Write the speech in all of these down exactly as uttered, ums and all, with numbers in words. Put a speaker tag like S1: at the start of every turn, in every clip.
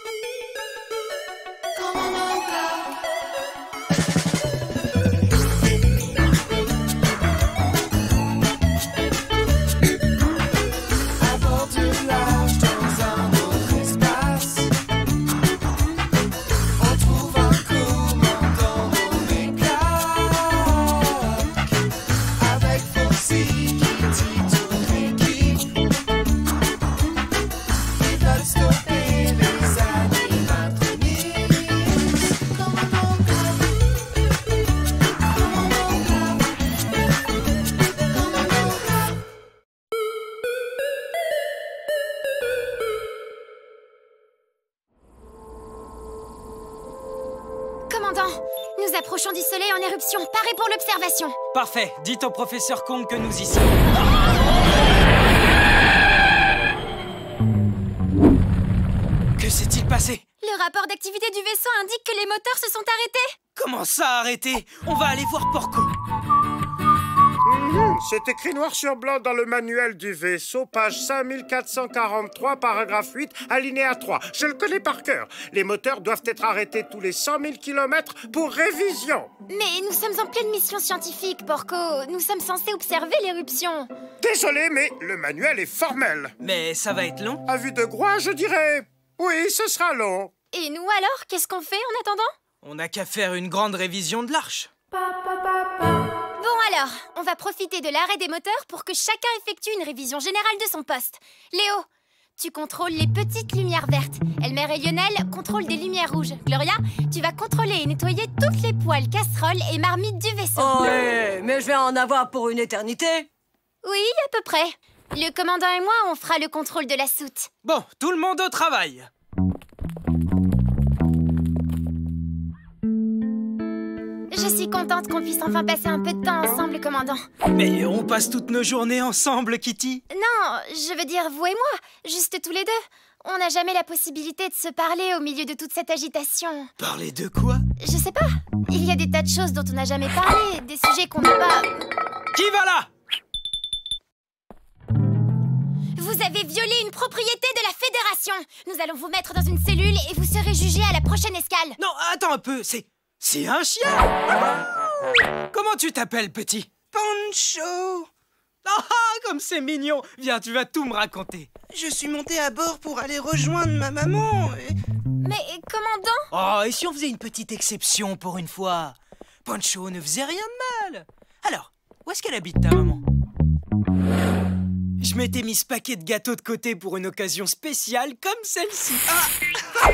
S1: Commandant, nous approchons du soleil en éruption. Paré pour l'observation.
S2: Parfait. Dites au professeur Kong que nous y sommes. Que s'est-il passé?
S1: Le rapport d'activité du vaisseau indique que les moteurs se sont arrêtés.
S2: Comment ça, arrêté? On va aller voir Porco.
S3: Mmh, c'est écrit noir sur blanc dans le manuel du vaisseau, page cinq mille quatre cent quarante-trois, paragraphe huit, alinéa trois. Je le connais par cœur. Les moteurs doivent être arrêtés tous les cent mille kilomètres pour révision.
S1: Mais nous sommes en pleine mission scientifique, Porco. Nous sommes censés observer l'éruption.
S3: Désolé, mais le manuel est formel.
S2: Mais ça va être long?
S3: À vue de Groix, je dirais... Oui, ce sera long.
S1: Et nous alors, qu'est-ce qu'on fait en attendant?
S2: On n'a qu'à faire une grande révision de l'arche.
S1: Bon alors, on va profiter de l'arrêt des moteurs pour que chacun effectue une révision générale de son poste. Léo, tu contrôles les petites lumières vertes. Elmer et Lionel contrôlent des lumières rouges. Gloria, tu vas contrôler et nettoyer toutes les poêles, casseroles et marmites du vaisseau.
S4: Oh, ouais, mais je vais en avoir pour une éternité.
S1: Oui, à peu près. Le commandant et moi, on fera le contrôle de la soute.
S2: Bon, tout le monde au travail.
S1: Je suis contente qu'on puisse enfin passer un peu de temps ensemble, commandant.
S2: Mais on passe toutes nos journées ensemble, Kitty.
S1: Non, je veux dire vous et moi, juste tous les deux. On n'a jamais la possibilité de se parler au milieu de toute cette agitation.
S2: Parler de quoi?
S1: Je sais pas. Il y a des tas de choses dont on n'a jamais parlé, des sujets qu'on n'a pas...
S2: Qui va là?
S1: Vous avez violé une propriété de la Fédération. Nous allons vous mettre dans une cellule et vous serez jugé à la prochaine escale.
S2: Non, attends un peu, c'est... C'est un chien. Comment tu t'appelles, petit?
S5: Pancho.
S2: Ah, comme c'est mignon. Viens, tu vas tout me raconter.
S5: Je suis monté à bord pour aller rejoindre ma maman. Et...
S1: Mais, commandant?
S2: Oh, et si on faisait une petite exception pour une fois? Pancho ne faisait rien de mal. Alors, où est-ce qu'elle habite, ta maman? Je m'étais mis ce paquet de gâteaux de côté pour une occasion spéciale comme celle-ci. Ah.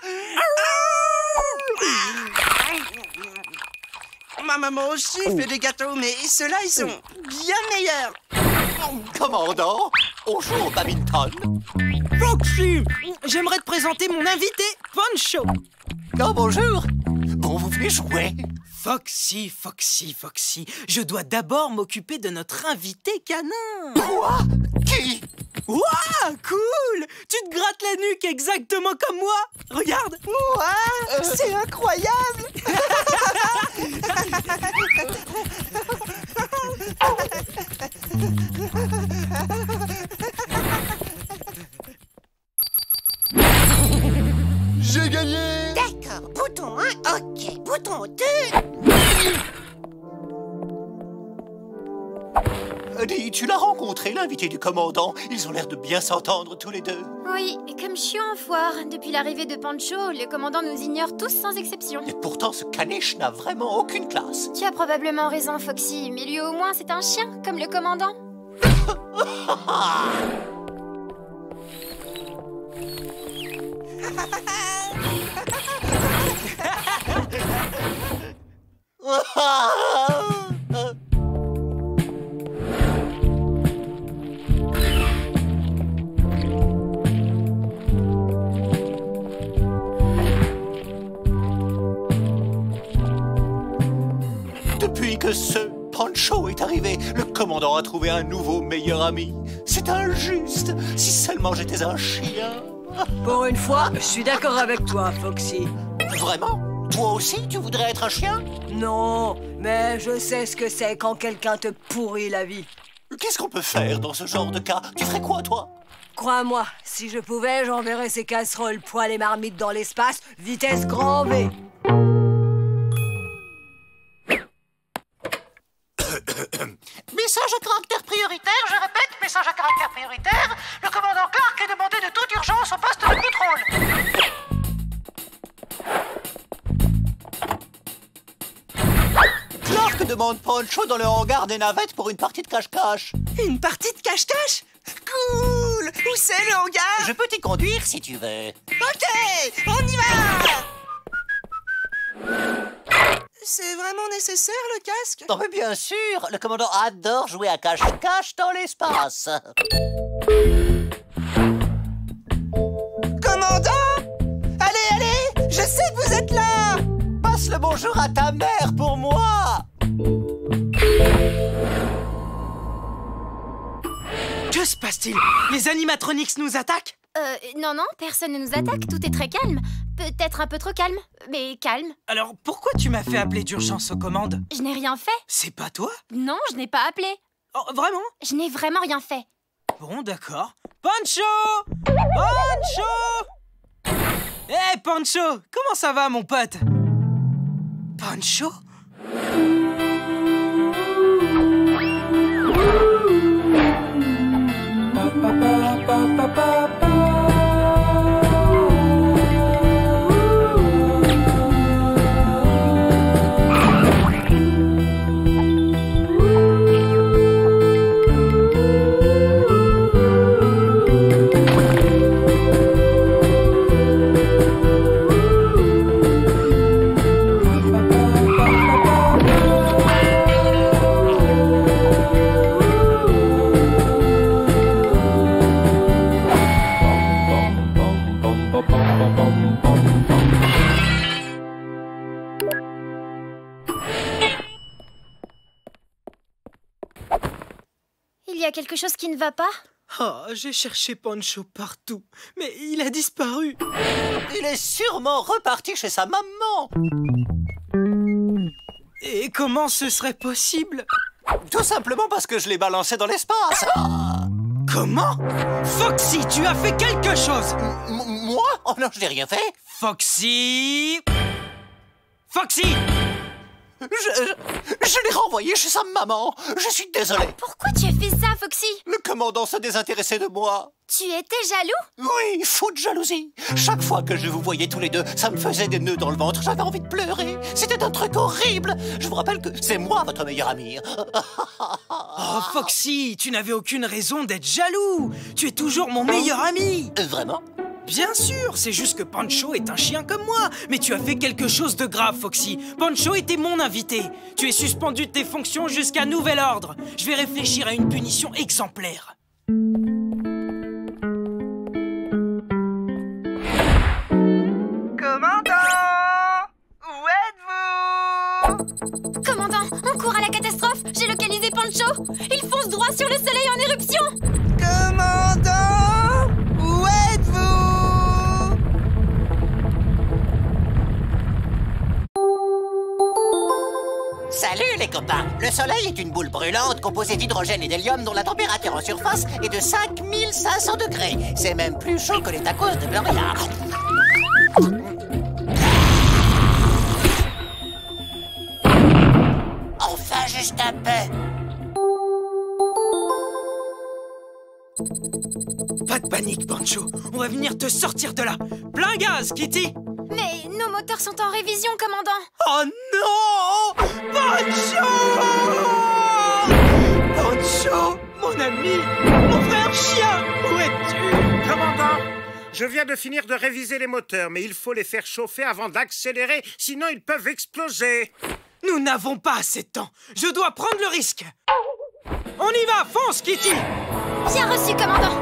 S5: Ma maman aussi fait des gâteaux, mais ceux-là, ils sont bien meilleurs.
S6: Commandant, on joue au badminton.
S2: Foxy, j'aimerais te présenter mon invité, Pancho.
S6: Oh, bonjour. Bon, vous venez jouer.
S2: Foxy, Foxy, Foxy, je dois d'abord m'occuper de notre invité canin.
S6: Quoi? Qui?
S2: Ouah, cool! Tu te grattes la nuque exactement comme moi. Regarde.
S5: Ouah, euh... c'est incroyable.
S6: J'ai gagné.
S7: D'accord, bouton un, ok, bouton deux.
S6: Dis, tu l'as rencontré, l'invité du commandant. Ils ont l'air de bien s'entendre tous les deux.
S1: Oui, comme chiant en foire. Depuis l'arrivée de Pancho, le commandant nous ignore tous sans exception.
S6: Et pourtant, ce caniche n'a vraiment aucune classe.
S1: Tu as probablement raison, Foxy, mais lui au moins c'est un chien, comme le commandant.
S6: Depuis que ce Pancho est arrivé, le commandant a trouvé un nouveau meilleur ami. C'est injuste. Si seulement j'étais un chien.
S4: Pour une fois, je suis d'accord avec toi, Foxy.
S6: Vraiment? Toi aussi, tu voudrais être un chien?
S4: Non, mais je sais ce que c'est quand quelqu'un te pourrit la vie.
S6: Qu'est-ce qu'on peut faire dans ce genre de cas? Tu ferais quoi, toi?
S4: Crois-moi, si je pouvais, j'enverrais ces casseroles, poêles et marmites dans l'espace, vitesse grand V.
S6: Message à caractère prioritaire, je répète, message à caractère prioritaire. Le commandant Clark est demandé de toute urgence au poste de contrôle. Clark demande Poncho dans le hangar des navettes pour une partie de cache-cache.
S5: Une partie de cache-cache? Cool! Où c'est le hangar?
S6: Je peux t'y conduire si tu veux.
S5: Ok, on y va! C'est vraiment nécessaire, le casque?
S6: Non mais bien sûr, le commandant adore jouer à cache-cache dans l'espace.
S5: Commandant? Allez, allez! Je sais que vous êtes là!
S6: Passe le bonjour à ta mère pour moi.
S2: Que se passe-t-il? Les animatronics nous attaquent?
S1: Euh, non, non, personne ne nous attaque, tout est très calme. Peut-être un peu trop calme, mais calme.
S2: Alors, pourquoi tu m'as fait appeler d'urgence aux commandes?
S1: Je n'ai rien fait.
S2: C'est pas toi?
S1: Non, je n'ai pas appelé.
S2: Oh, vraiment?
S1: Je n'ai vraiment rien fait.
S2: Bon, d'accord. Poncho! Poncho! Hé, hey, Poncho! Comment ça va, mon pote? Poncho?
S1: Il y a quelque chose qui ne va pas?
S2: Oh, j'ai cherché Poncho partout, mais il a disparu.
S6: Il est sûrement reparti chez sa maman.
S2: Et comment ce serait possible?
S6: Tout simplement parce que je l'ai balancé dans l'espace. Ah.
S2: Comment? Foxy, tu as fait quelque chose!
S6: M moi? Oh non, je n'ai rien fait.
S2: Foxy! Foxy!
S6: Je, je, je l'ai renvoyé chez sa maman. Je suis désolé.
S1: Pourquoi tu as fait ça, Foxy?
S6: Le commandant se désintéressait de moi.
S1: Tu étais jaloux?
S6: Oui, fou de jalousie. Chaque fois que je vous voyais tous les deux, ça me faisait des nœuds dans le ventre. J'avais envie de pleurer. C'était un truc horrible. Je vous rappelle que c'est moi votre meilleur ami.
S2: Oh, Foxy, tu n'avais aucune raison d'être jaloux. Tu es toujours mon meilleur ami.
S6: Euh, Vraiment?
S2: Bien sûr, c'est juste que Poncho est un chien comme moi. Mais tu as fait quelque chose de grave, Foxy. Poncho était mon invité. Tu es suspendu de tes fonctions jusqu'à nouvel ordre. Je vais réfléchir à une punition exemplaire.
S5: Commandant! Où êtes-vous?
S1: Commandant, on court à la catastrophe. J'ai localisé Poncho. Il fonce droit sur le soleil en éruption.
S5: Commandant! Où êtes-vous?
S7: Salut les copains! Le soleil est une boule brûlante composée d'hydrogène et d'hélium dont la température en surface est de cinq mille cinq cents degrés. C'est même plus chaud que les tacos de Gloria. Enfin, juste un peu.
S2: Pas de panique, Poncho. On va venir te sortir de là. Plein gaz, Kitty.
S1: Mais nos moteurs sont en révision, commandant.
S2: Oh non! Poncho! Poncho, mon ami, mon frère chien, où es-tu?
S3: Commandant, je viens de finir de réviser les moteurs, mais il faut les faire chauffer avant d'accélérer, sinon ils peuvent exploser.
S2: Nous n'avons pas assez de temps. Je dois prendre le risque. On y va, fonce, Kitty!
S1: Bien reçu, commandant.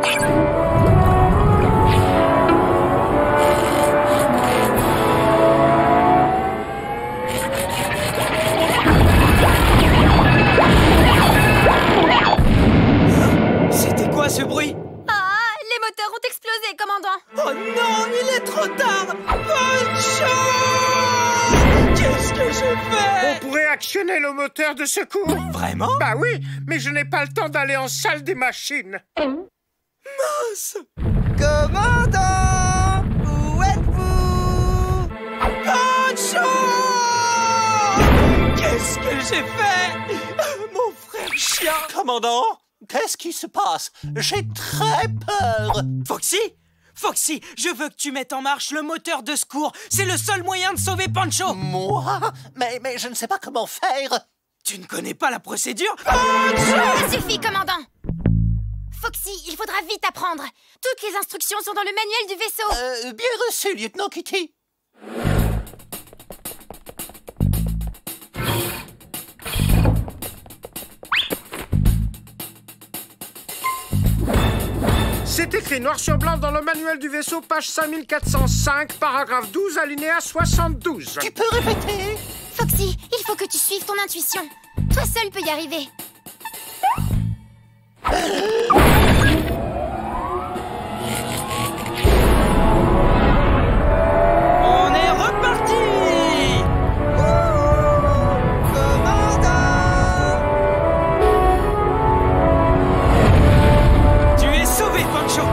S2: C'était quoi ce bruit?
S1: Ah, les moteurs ont explosé, commandant.
S2: Oh non, il est trop tard! Poncho! Qu'est-ce que je fais?
S3: On pourrait actionner le moteur de secours.
S2: Vraiment?
S3: Bah oui, mais je n'ai pas le temps d'aller en salle des machines.
S2: Mince!
S5: Commandant! Où êtes-vous?
S2: Poncho! Qu'est-ce que j'ai fait? Mon frère chien!
S6: Commandant, qu'est-ce qui se passe? J'ai très peur.
S2: Foxy? Foxy, je veux que tu mettes en marche le moteur de secours. C'est le seul moyen de sauver Pancho.
S6: Moi? Mais, mais je ne sais pas comment faire.
S2: Tu ne connais pas la procédure?
S1: Ça suffit, commandant! Foxy, il faudra vite apprendre. Toutes les instructions sont dans le manuel du vaisseau.
S6: Euh, bien reçu, lieutenant Kitty.
S3: C'est écrit noir sur blanc dans le manuel du vaisseau, page cinq mille quatre cent cinq, paragraphe douze, alinéa soixante-douze.
S6: Tu peux répéter?
S1: Foxy, il faut que tu suives ton intuition. Toi seul peux y arriver.
S2: On est reparti! Tu es sauvé, Pancho!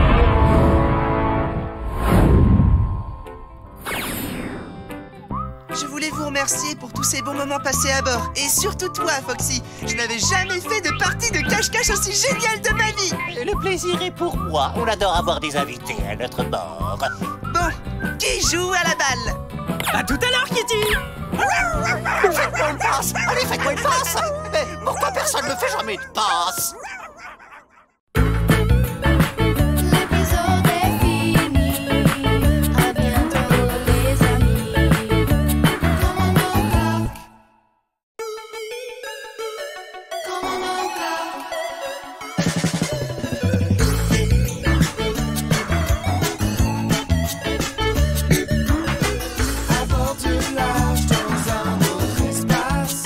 S5: Je voulais vous remercier pour tous ces bons moments passés à bord. Et surtout toi, Foxy. Je n'avais jamais fait de partie de cache-cache aussi géniale de ma vie.
S6: Le plaisir est pour moi. On adore avoir des invités à notre bord.
S5: Bon, qui joue à la balle?
S2: À tout à l'heure, Kitty!
S6: Faites-moi une passe! Allez, faites-moi une passe! Mais pourquoi personne ne me fait jamais de passe?
S8: L'épisode est fini, à bientôt les amis. Commandant Clark, Commandant Clark. À bord du large dans un autre espace,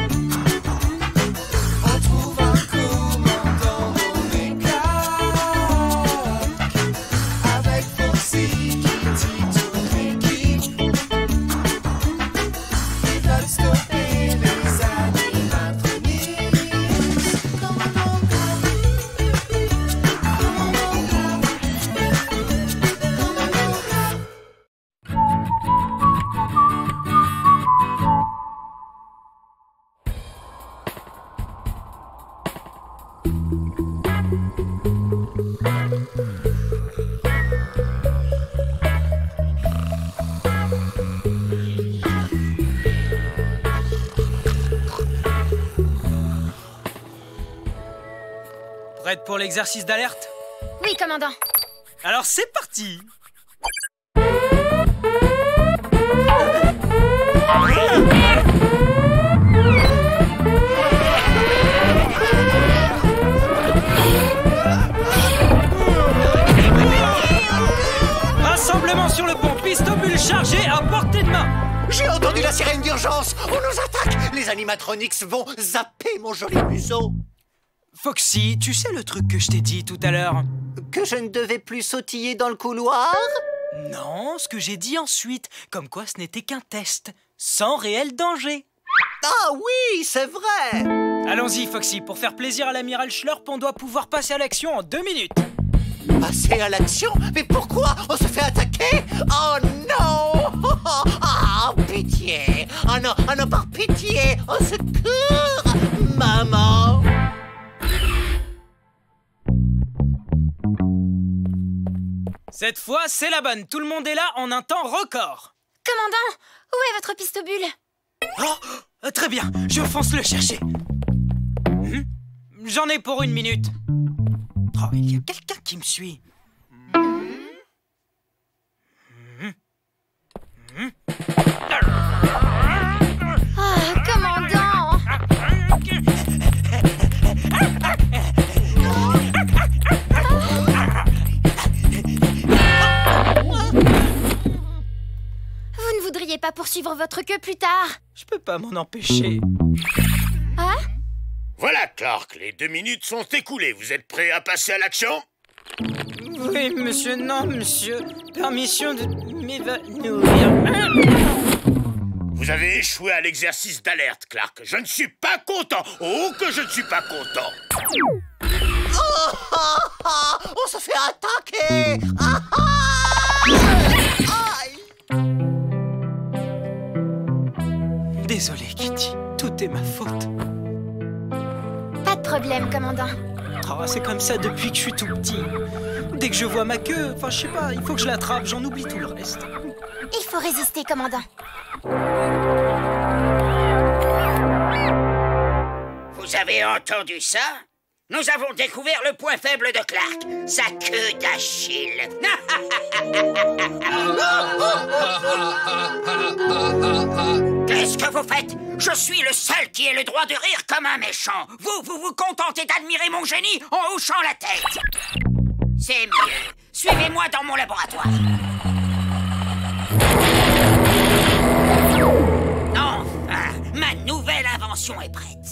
S8: on trouve un commandant nommé Clark, avec Foxy, Kitty, toute l'équipe. Ils veulent stopper les animatronics. Commandant Clark, Commandant Clark, Commandant Clark.
S2: Prête pour l'exercice d'alerte?
S1: Oui, commandant.
S2: Alors c'est parti! Rassemblement sur le pont, pistobule chargé à portée de main!
S6: J'ai entendu la sirène d'urgence. On nous attaque. Les animatronics vont zapper mon joli museau.
S2: Foxy, tu sais le truc que je t'ai dit tout à l'heure?
S6: Que je ne devais plus sautiller dans le couloir?
S2: Non, ce que j'ai dit ensuite, comme quoi ce n'était qu'un test, sans réel danger.
S6: Ah oui, c'est vrai.
S2: Allons-y, Foxy, pour faire plaisir à l'amiral Schlurp, on doit pouvoir passer à l'action en deux minutes.
S6: Passer à l'action? Mais pourquoi? On se fait attaquer? Oh non! Ah, pitié! Oh non, oh non, par pitié! Au secours! Maman!
S2: Cette fois, c'est la bonne. Tout le monde est là en un temps record.
S1: Commandant, où est votre pistobule?
S2: Oh, euh, très bien, je fonce le chercher. Hmm, J'en ai pour une minute. Oh, il y a quelqu'un qui me suit. Hmm, hmm.
S1: Oh, commandant! Vous ne voudriez pas poursuivre votre queue plus tard?
S2: Je peux pas m'en empêcher.
S1: Hein?
S3: Voilà, Clark, les deux minutes sont écoulées. Vous êtes prêts à passer à l'action?
S2: Oui, monsieur, non, monsieur. Permission de m'évanouir.
S3: Vous avez échoué à l'exercice d'alerte, Clark. Je ne suis pas content. Oh, que je ne suis pas content.
S6: Oh, oh, ah, on se fait attaquer. Ah, ah. Aïe.
S2: Désolé, Kitty. Tout est ma faute.
S1: Pas de problème, commandant.
S2: Oh, c'est comme ça depuis que je suis tout petit. Dès que je vois ma queue, enfin, je sais pas, il faut que je l'attrape, j'en oublie tout le reste.
S1: Il faut résister, commandant.
S9: Vous avez entendu ça? Nous avons découvert le point faible de Clark, sa queue d'Achille. Qu'est-ce que vous faites? Je suis le seul qui ait le droit de rire comme un méchant. Vous, vous vous contentez d'admirer mon génie en hochant la tête. C'est mieux. Suivez-moi dans mon laboratoire. Enfin, ma nouvelle invention est prête.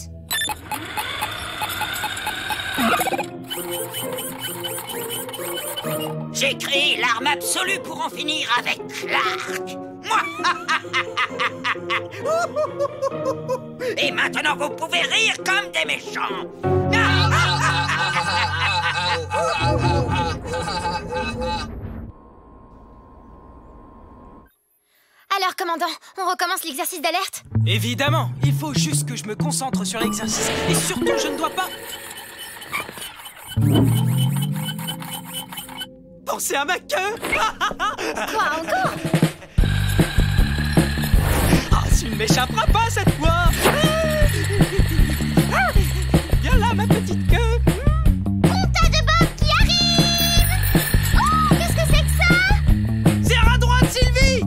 S9: J'ai créé l'arme absolue pour en finir avec Clark. Et maintenant, vous pouvez rire comme des méchants.
S1: Alors, commandant, on recommence l'exercice d'alerte?
S2: Évidemment, il faut juste que je me concentre sur l'exercice. Et surtout, je ne dois pas... penser à ma queue.
S1: Quoi, encore?
S2: Ah, tu ne m'échapperas pas cette fois. Viens là, ma petite queue.
S1: Compta de Bob qui arrive. Oh, qu'est-ce que c'est que ça?
S2: Serre à droite, Sylvie.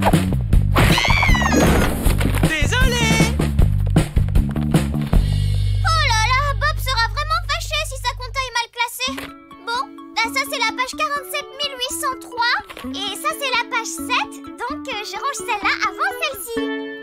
S2: Désolé.
S1: Oh là là, Bob sera vraiment fâché si sa compta est mal classée. Bon, bah ça c'est la page quarante-sept mille huit cent trois et ça c'est la page sept, donc euh, je range celle-là avant celle-ci.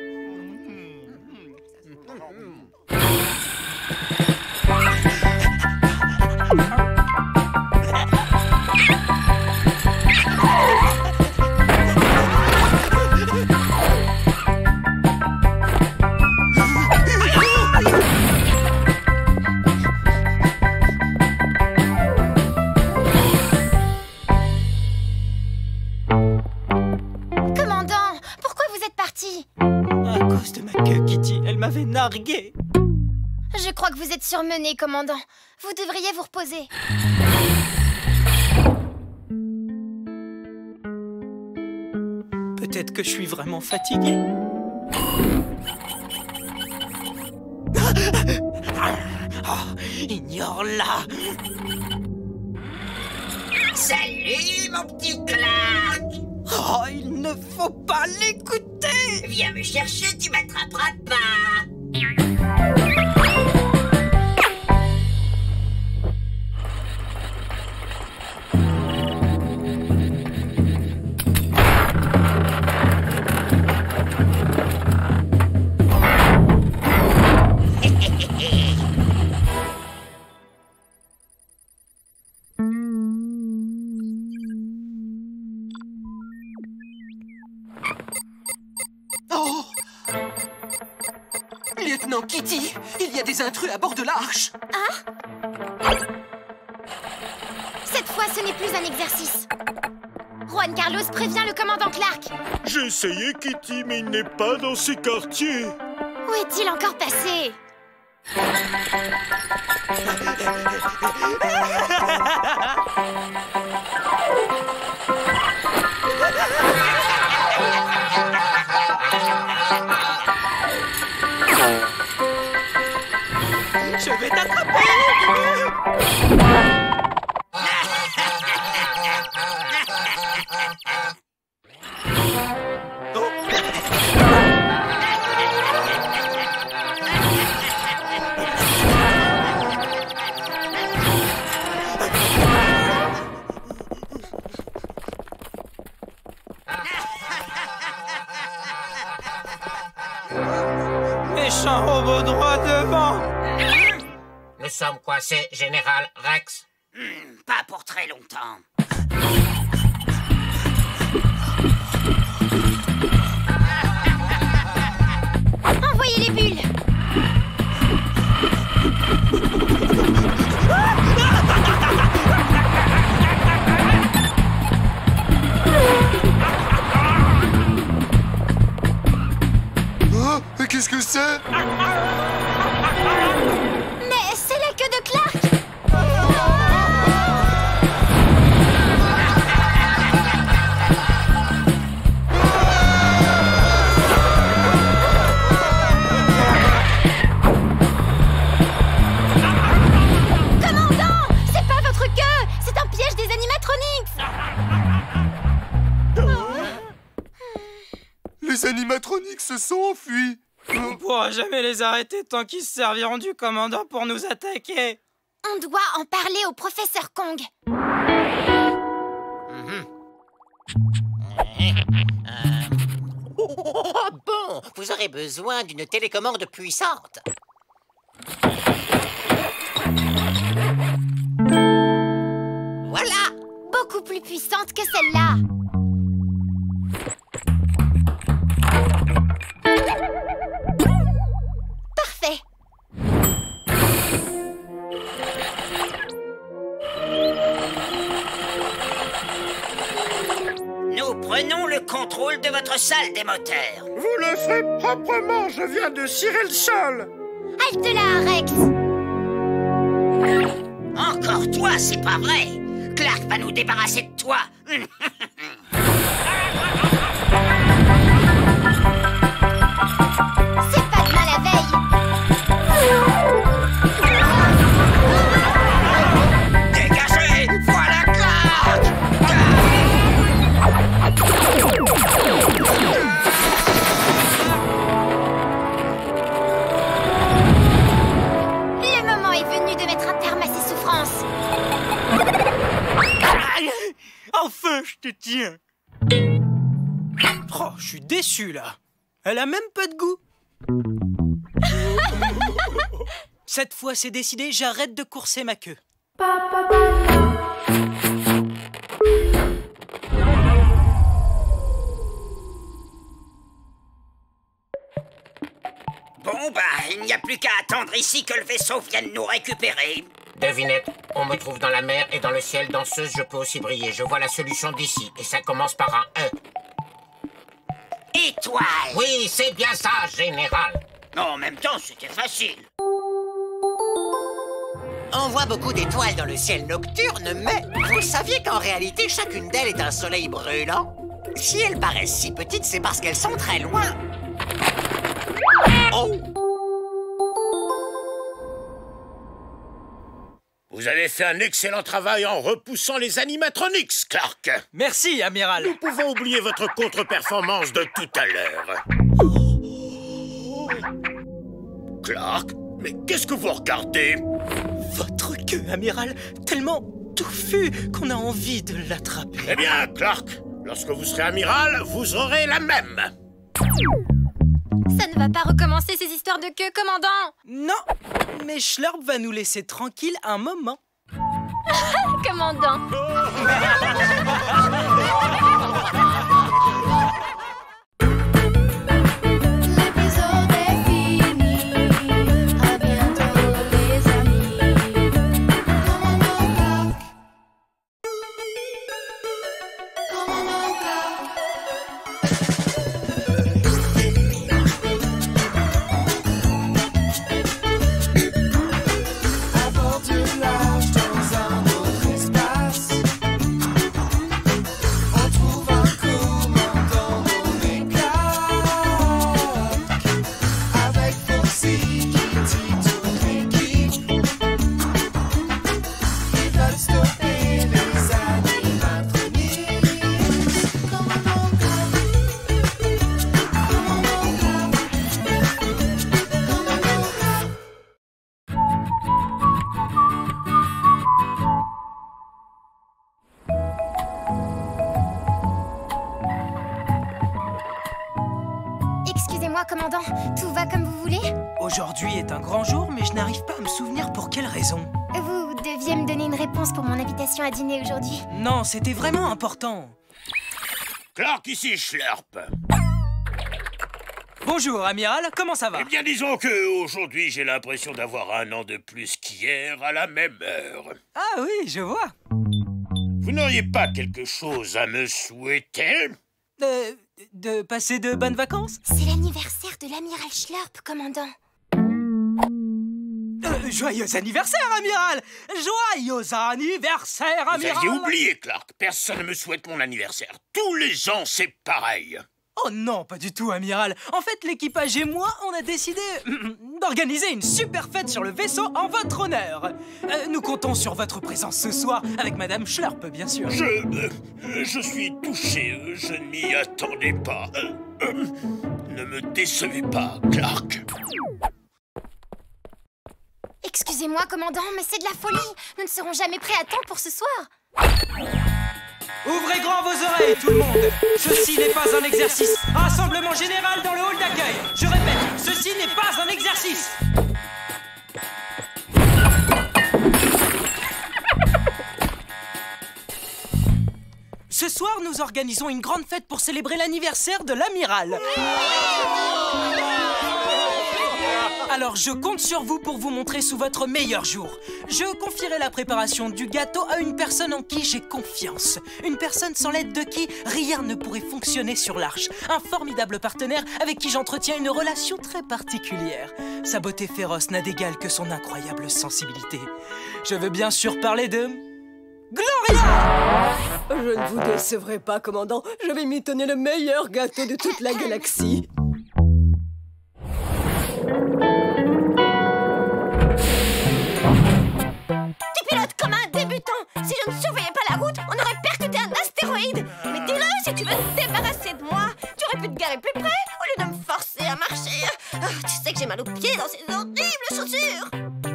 S2: Nargué.
S1: Je crois que vous êtes surmené, commandant. Vous devriez vous reposer.
S2: Peut-être que je suis vraiment fatigué. Oh, ignore-la.
S9: Salut, mon petit Clark.
S2: Oh, il ne faut pas l'écouter.
S9: Viens me chercher, tu m'attraperas pas.
S10: Oh! Lieutenant Kitty, il y a des intrus à bord de l'arche.
S1: Hein? Cette fois, ce n'est plus un exercice. Juan Carlos prévient le commandant Clark.
S3: J'ai essayé, Kitty, mais il n'est pas dans ces quartiers.
S1: Où est-il encore passé?
S2: Je vais t'attraper. Méchant robot droit devant.
S9: Nous sommes coincés, Général Rex. Hmm, pas pour très longtemps.
S1: Envoyez les bulles. Mais c'est la queue de Clark! Commandant! C'est pas votre queue! C'est un piège des animatronics!
S11: Les animatroniques se sont enfuis.
S2: On pourra jamais les arrêter tant qu'ils se serviront du commandant pour nous attaquer.
S1: On doit en parler au professeur Kong.
S7: Mhm. Euh, oh, bon, vous aurez besoin d'une télécommande puissante. Voilà.
S1: Beaucoup plus puissante que celle-là. Parfait.
S9: Nous prenons le contrôle de votre salle des moteurs.
S3: Vous le ferez proprement, je viens de cirer le sol.
S1: Halte là, Rex.
S9: Encore toi, c'est pas vrai. Clark va nous débarrasser de toi.
S1: C'est pas demain la veille.
S9: Dégagez. Voilà Clark.
S1: Le moment est venu de mettre un terme à ses souffrances.
S2: Enfin, je te tiens. Oh, je suis déçu, là. Elle a même pas de goût. Cette fois, c'est décidé, j'arrête de courser ma queue.
S9: Bon, bah, il n'y a plus qu'à attendre ici que le vaisseau vienne nous récupérer.
S12: Devinette, on me trouve dans la mer et dans le ciel. Danseuse, je peux aussi briller. Je vois la solution d'ici. Et ça commence par un E.
S9: Étoile.
S12: Oui, c'est bien ça, général.
S9: En même temps, c'était facile.
S7: On voit beaucoup d'étoiles dans le ciel nocturne, mais vous saviez qu'en réalité, chacune d'elles est un soleil brûlant? Si elles paraissent si petites, c'est parce qu'elles sont très loin. Oh!
S3: Vous avez fait un excellent travail en repoussant les animatronics, Clark.
S2: Merci, amiral.
S3: Nous pouvons oublier votre contre-performance de tout à l'heure. Clark, mais qu'est-ce que vous regardez?
S2: Votre queue, amiral, tellement touffue qu'on a envie de l'attraper.
S3: Eh bien, Clark, lorsque vous serez amiral, vous aurez la même.
S1: Ça ne va pas recommencer ces histoires de queue, commandant.
S2: Non, mais Schlurp va nous laisser tranquille un moment.
S1: Commandant.
S8: L'épisode est fini. À bientôt les amis. Commandant Clark. Commandant Clark. À bord du large dans un autre espace, on trouve un commandant nommé Clark, avec Foxy, Kitty, toute l'équipe. Ils veulent stopper les animatronics. Commandant Clark. Commandant Clark. Commandant Clark.
S1: Excusez-moi, commandant. Tout va comme vous voulez?
S2: Aujourd'hui est un grand jour, mais je n'arrive pas à me souvenir pour quelle raison.
S1: Vous deviez me donner une réponse pour mon invitation à dîner aujourd'hui.
S2: Non, c'était vraiment important.
S3: Clark, ici Schlurp.
S2: Bonjour, amiral, comment ça va?
S3: Eh bien, disons que aujourd'hui, j'ai l'impression d'avoir un an de plus qu'hier à la même heure.
S2: Ah oui, je vois.
S3: Vous n'auriez pas quelque chose à me souhaiter?
S2: Euh, de passer de bonnes vacances?
S1: C'est l'anniversaire de l'amiral Schlurp, commandant.
S2: Euh, joyeux anniversaire, amiral! Joyeux anniversaire, amiral!
S13: Vous aviez oublié, Clark. Personne ne me souhaite mon anniversaire. Tous les ans, c'est pareil.
S2: Oh non, pas du tout, amiral. En fait, l'équipage et moi, on a décidé d'organiser une super fête sur le vaisseau en votre honneur. Euh, nous comptons sur votre présence ce soir, avec Madame Schlurp, bien sûr.
S13: Je... Euh, je suis touché. Je ne m'y attendais pas. Euh, euh, ne me décevez pas, Clark.
S1: Excusez-moi, commandant, mais c'est de la folie. Nous ne serons jamais prêts à temps pour ce soir.
S2: Ouvrez grand vos oreilles, tout le monde. Ceci n'est pas un exercice. Rassemblement général dans le hall d'accueil. Je répète, ceci n'est pas un exercice. Ce soir, nous organisons une grande fête pour célébrer l'anniversaire de l'amiral. Alors, je compte sur vous pour vous montrer sous votre meilleur jour. Je confierai la préparation du gâteau à une personne en qui j'ai confiance. Une personne sans l'aide de qui rien ne pourrait fonctionner sur l'Arche. Un formidable partenaire avec qui j'entretiens une relation très particulière. Sa beauté féroce n'a d'égal que son incroyable sensibilité. Je veux bien sûr parler de... Gloria!
S4: Je ne vous décevrai pas, commandant. Je vais mitonner le meilleur gâteau de toute la galaxie.
S1: Tu pilotes comme un débutant. Si je ne surveillais pas la route, on aurait percuté un astéroïde. Mais dis-le, si tu veux te débarrasser de moi, tu aurais pu te garer plus près au lieu de me forcer à marcher. Oh, tu sais que j'ai mal aux pieds dans ces horribles chaussures.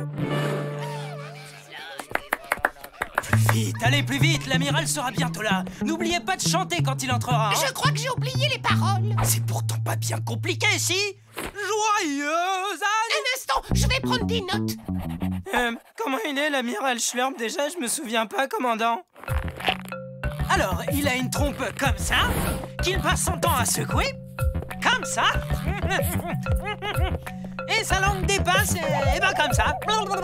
S2: Vite, allez plus vite, l'amiral sera bientôt là. N'oubliez pas de chanter quand il entrera. Hein.
S6: Je crois que j'ai oublié les paroles.
S2: C'est pourtant pas bien compliqué, si. Joyeux anniversaire.
S6: Un instant, je vais prendre des notes.
S2: Euh, comment il est, l'amiral Schlurp, déjà? Je me souviens pas, commandant. Alors, il a une trompe comme ça, qu'il passe son temps à secouer, comme ça. Et sa langue dépasse, et, et ben comme ça.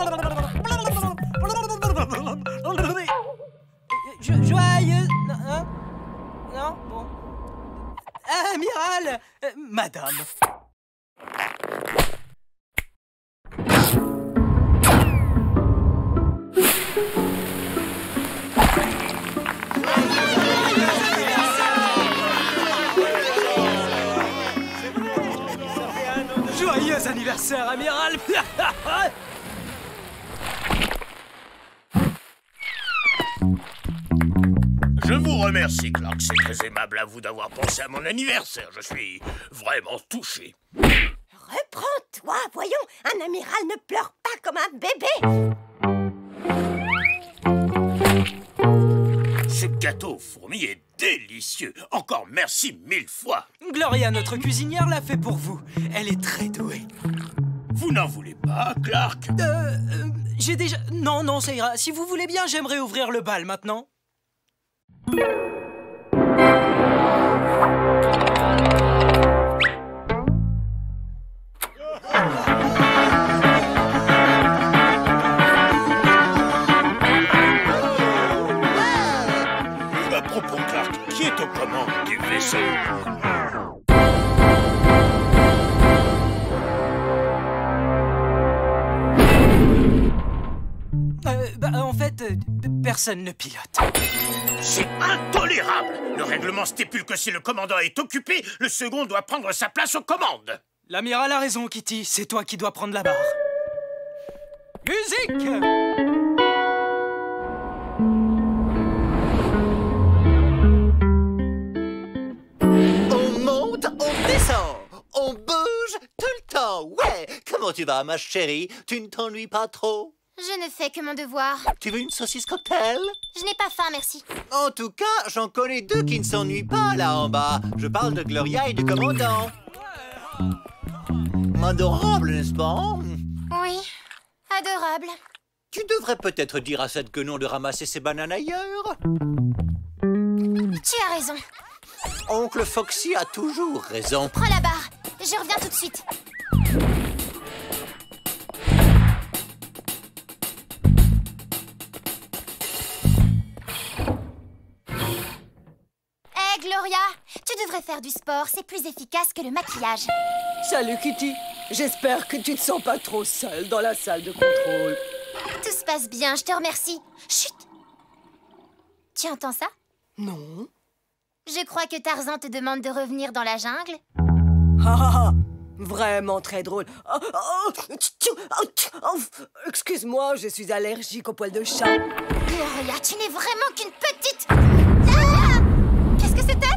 S2: Jo joyeux... Non, non, bon... Amiral... Euh, madame... Joyeux anniversaire, amiral.
S13: Je vous remercie, Clark. C'est très aimable à vous d'avoir pensé à mon anniversaire. Je suis vraiment touché.
S1: Reprends-toi, voyons. Un amiral ne pleure pas comme un bébé.
S13: Ce gâteau aux fourmis est délicieux. Encore merci mille fois.
S2: Gloria, notre cuisinière, l'a fait pour vous. Elle est très douée.
S13: Vous n'en voulez pas, Clark?
S2: Euh... euh J'ai déjà... Non, non, ça ira. Si vous voulez bien, j'aimerais ouvrir le bal maintenant.
S13: À propos, Clark, qui est aux commandes du vaisseau?
S2: Euh, bah, en fait, euh, personne ne pilote.
S13: C'est intolérable! Le règlement stipule que si le commandant est occupé, le second doit prendre sa place aux commandes.
S2: L'amiral a raison, Kitty. C'est toi qui dois prendre la barre. Musique!
S6: On monte, on descend, on bouge tout le temps. Ouais! Comment tu vas, ma chérie? Tu ne t'ennuies pas trop?
S1: Je ne fais que mon devoir.
S6: Tu veux une saucisse cocktail?
S1: Je n'ai pas faim, merci.
S6: En tout cas, j'en connais deux qui ne s'ennuient pas là en bas. Je parle de Gloria et du commandant. Adorable, n'est-ce pas?
S1: Oui, adorable.
S6: Tu devrais peut-être dire à cette guenon de ramasser ses bananes ailleurs.
S1: Tu as raison.
S6: Oncle Foxy a toujours raison.
S1: Prends la barre. Je reviens tout de suite. Hé, hey, Gloria, Tu devrais faire du sport, c'est plus efficace que le maquillage.
S4: Salut Kitty, j'espère que tu te sens pas trop seule dans la salle de contrôle.
S1: Tout se passe bien, je te remercie. Chut! Tu entends ça?
S4: Non.
S1: Je crois que Tarzan te demande de revenir dans la jungle.
S4: Ah, ah, ah. Vraiment très drôle. Oh, oh, oh, oh, excuse-moi, je suis allergique aux poils de chat.
S1: Gloria, tu n'es vraiment qu'une petite... Ah! Qu'est-ce que c'était?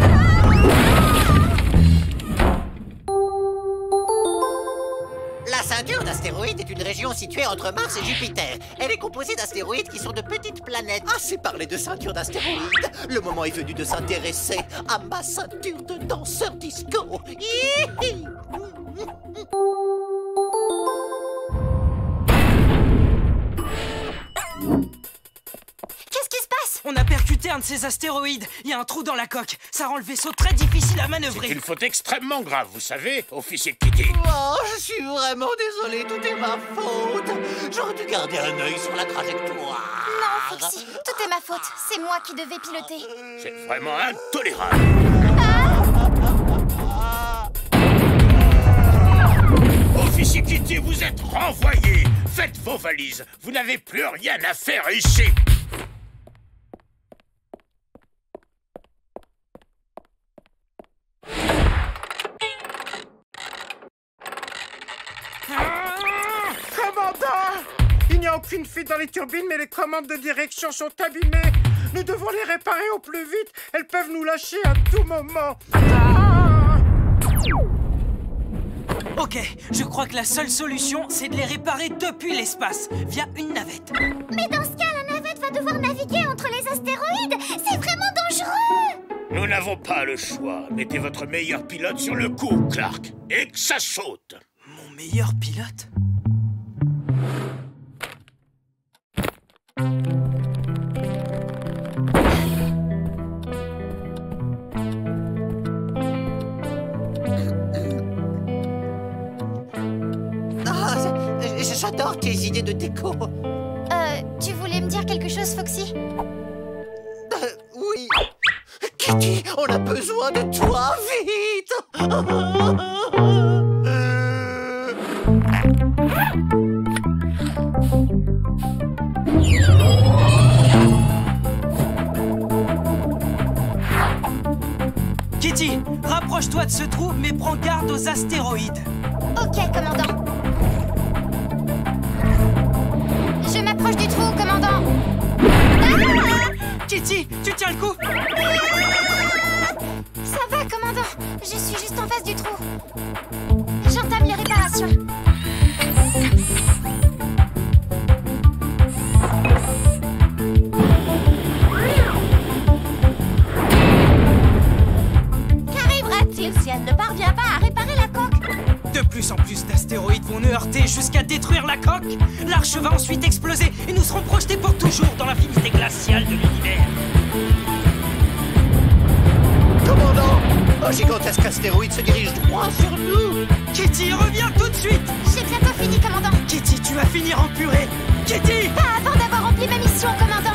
S7: La ceinture d'astéroïdes est une région située entre Mars et Jupiter. Elle est composée d'astéroïdes qui sont de petites planètes. Assez parlé de ceinture d'astéroïdes. Le moment est venu de s'intéresser à ma ceinture de danseur disco. Hihi.
S1: Qu'est-ce qui se passe?
S2: On a percuté un de ces astéroïdes. Il y a un trou dans la coque. Ça rend le vaisseau très difficile à manœuvrer.
S13: C'est une faute extrêmement grave, vous savez, officier Kitty.
S7: Oh, je suis vraiment désolé, tout est ma faute. J'aurais dû garder un œil sur la trajectoire.
S1: Non, Foxy, tout est ma faute. C'est moi qui devais piloter.
S13: C'est vraiment intolérable. Officier Kitty, vous êtes renvoyé. Faites vos valises. Vous n'avez plus rien à faire ici.
S3: Commandant! Il n'y a aucune fuite dans les turbines, mais les commandes de direction sont abîmées. Nous devons les réparer au plus vite. Elles peuvent nous lâcher à tout moment. Ah!
S2: Ok, je crois que la seule solution, c'est de les réparer depuis l'espace, via une navette.
S1: Mais dans ce cas, la navette va devoir naviguer entre les astéroïdes. C'est vraiment dangereux.
S13: Nous n'avons pas le choix. Mettez votre meilleur pilote sur le coup, Clark, et que ça saute.
S2: Mon meilleur pilote?
S7: J'adore tes idées de déco.
S1: Euh, tu voulais me dire quelque chose, Foxy?
S7: Euh, oui. Kitty, on a besoin de toi, vite.
S2: Kitty, rapproche-toi de ce trou, mais prends garde aux astéroïdes.
S1: Ok, commandant. Je m'approche du trou, commandant. Ah!
S2: Kitty, tu tiens le coup?
S1: Ça va, commandant. Je suis juste en face du trou. J'entame les réparations. Qu'arrivera-t-il si elle ne parvient pas à réparer la coque?
S2: De plus en plus d'astéroïdes vont nous heurter jusqu'à détruire la coque. L'arche va ensuite exploser et nous serons projetés pour toujours dans l'infinité glaciale de l'univers.
S7: Commandant, un gigantesque astéroïde se dirige droit sur nous.
S2: Kitty, reviens tout de suite.
S1: J'ai bientôt fini, commandant.
S2: Kitty, tu vas finir en purée. Kitty!
S1: Pas avant d'avoir rempli ma mission, commandant.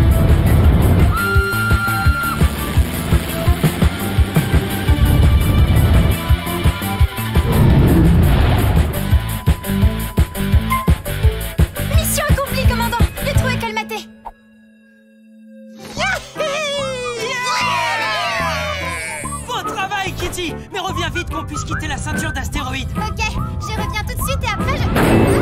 S2: Mais reviens vite qu'on puisse quitter la ceinture d'astéroïdes.
S1: Ok, je reviens tout de suite et après je...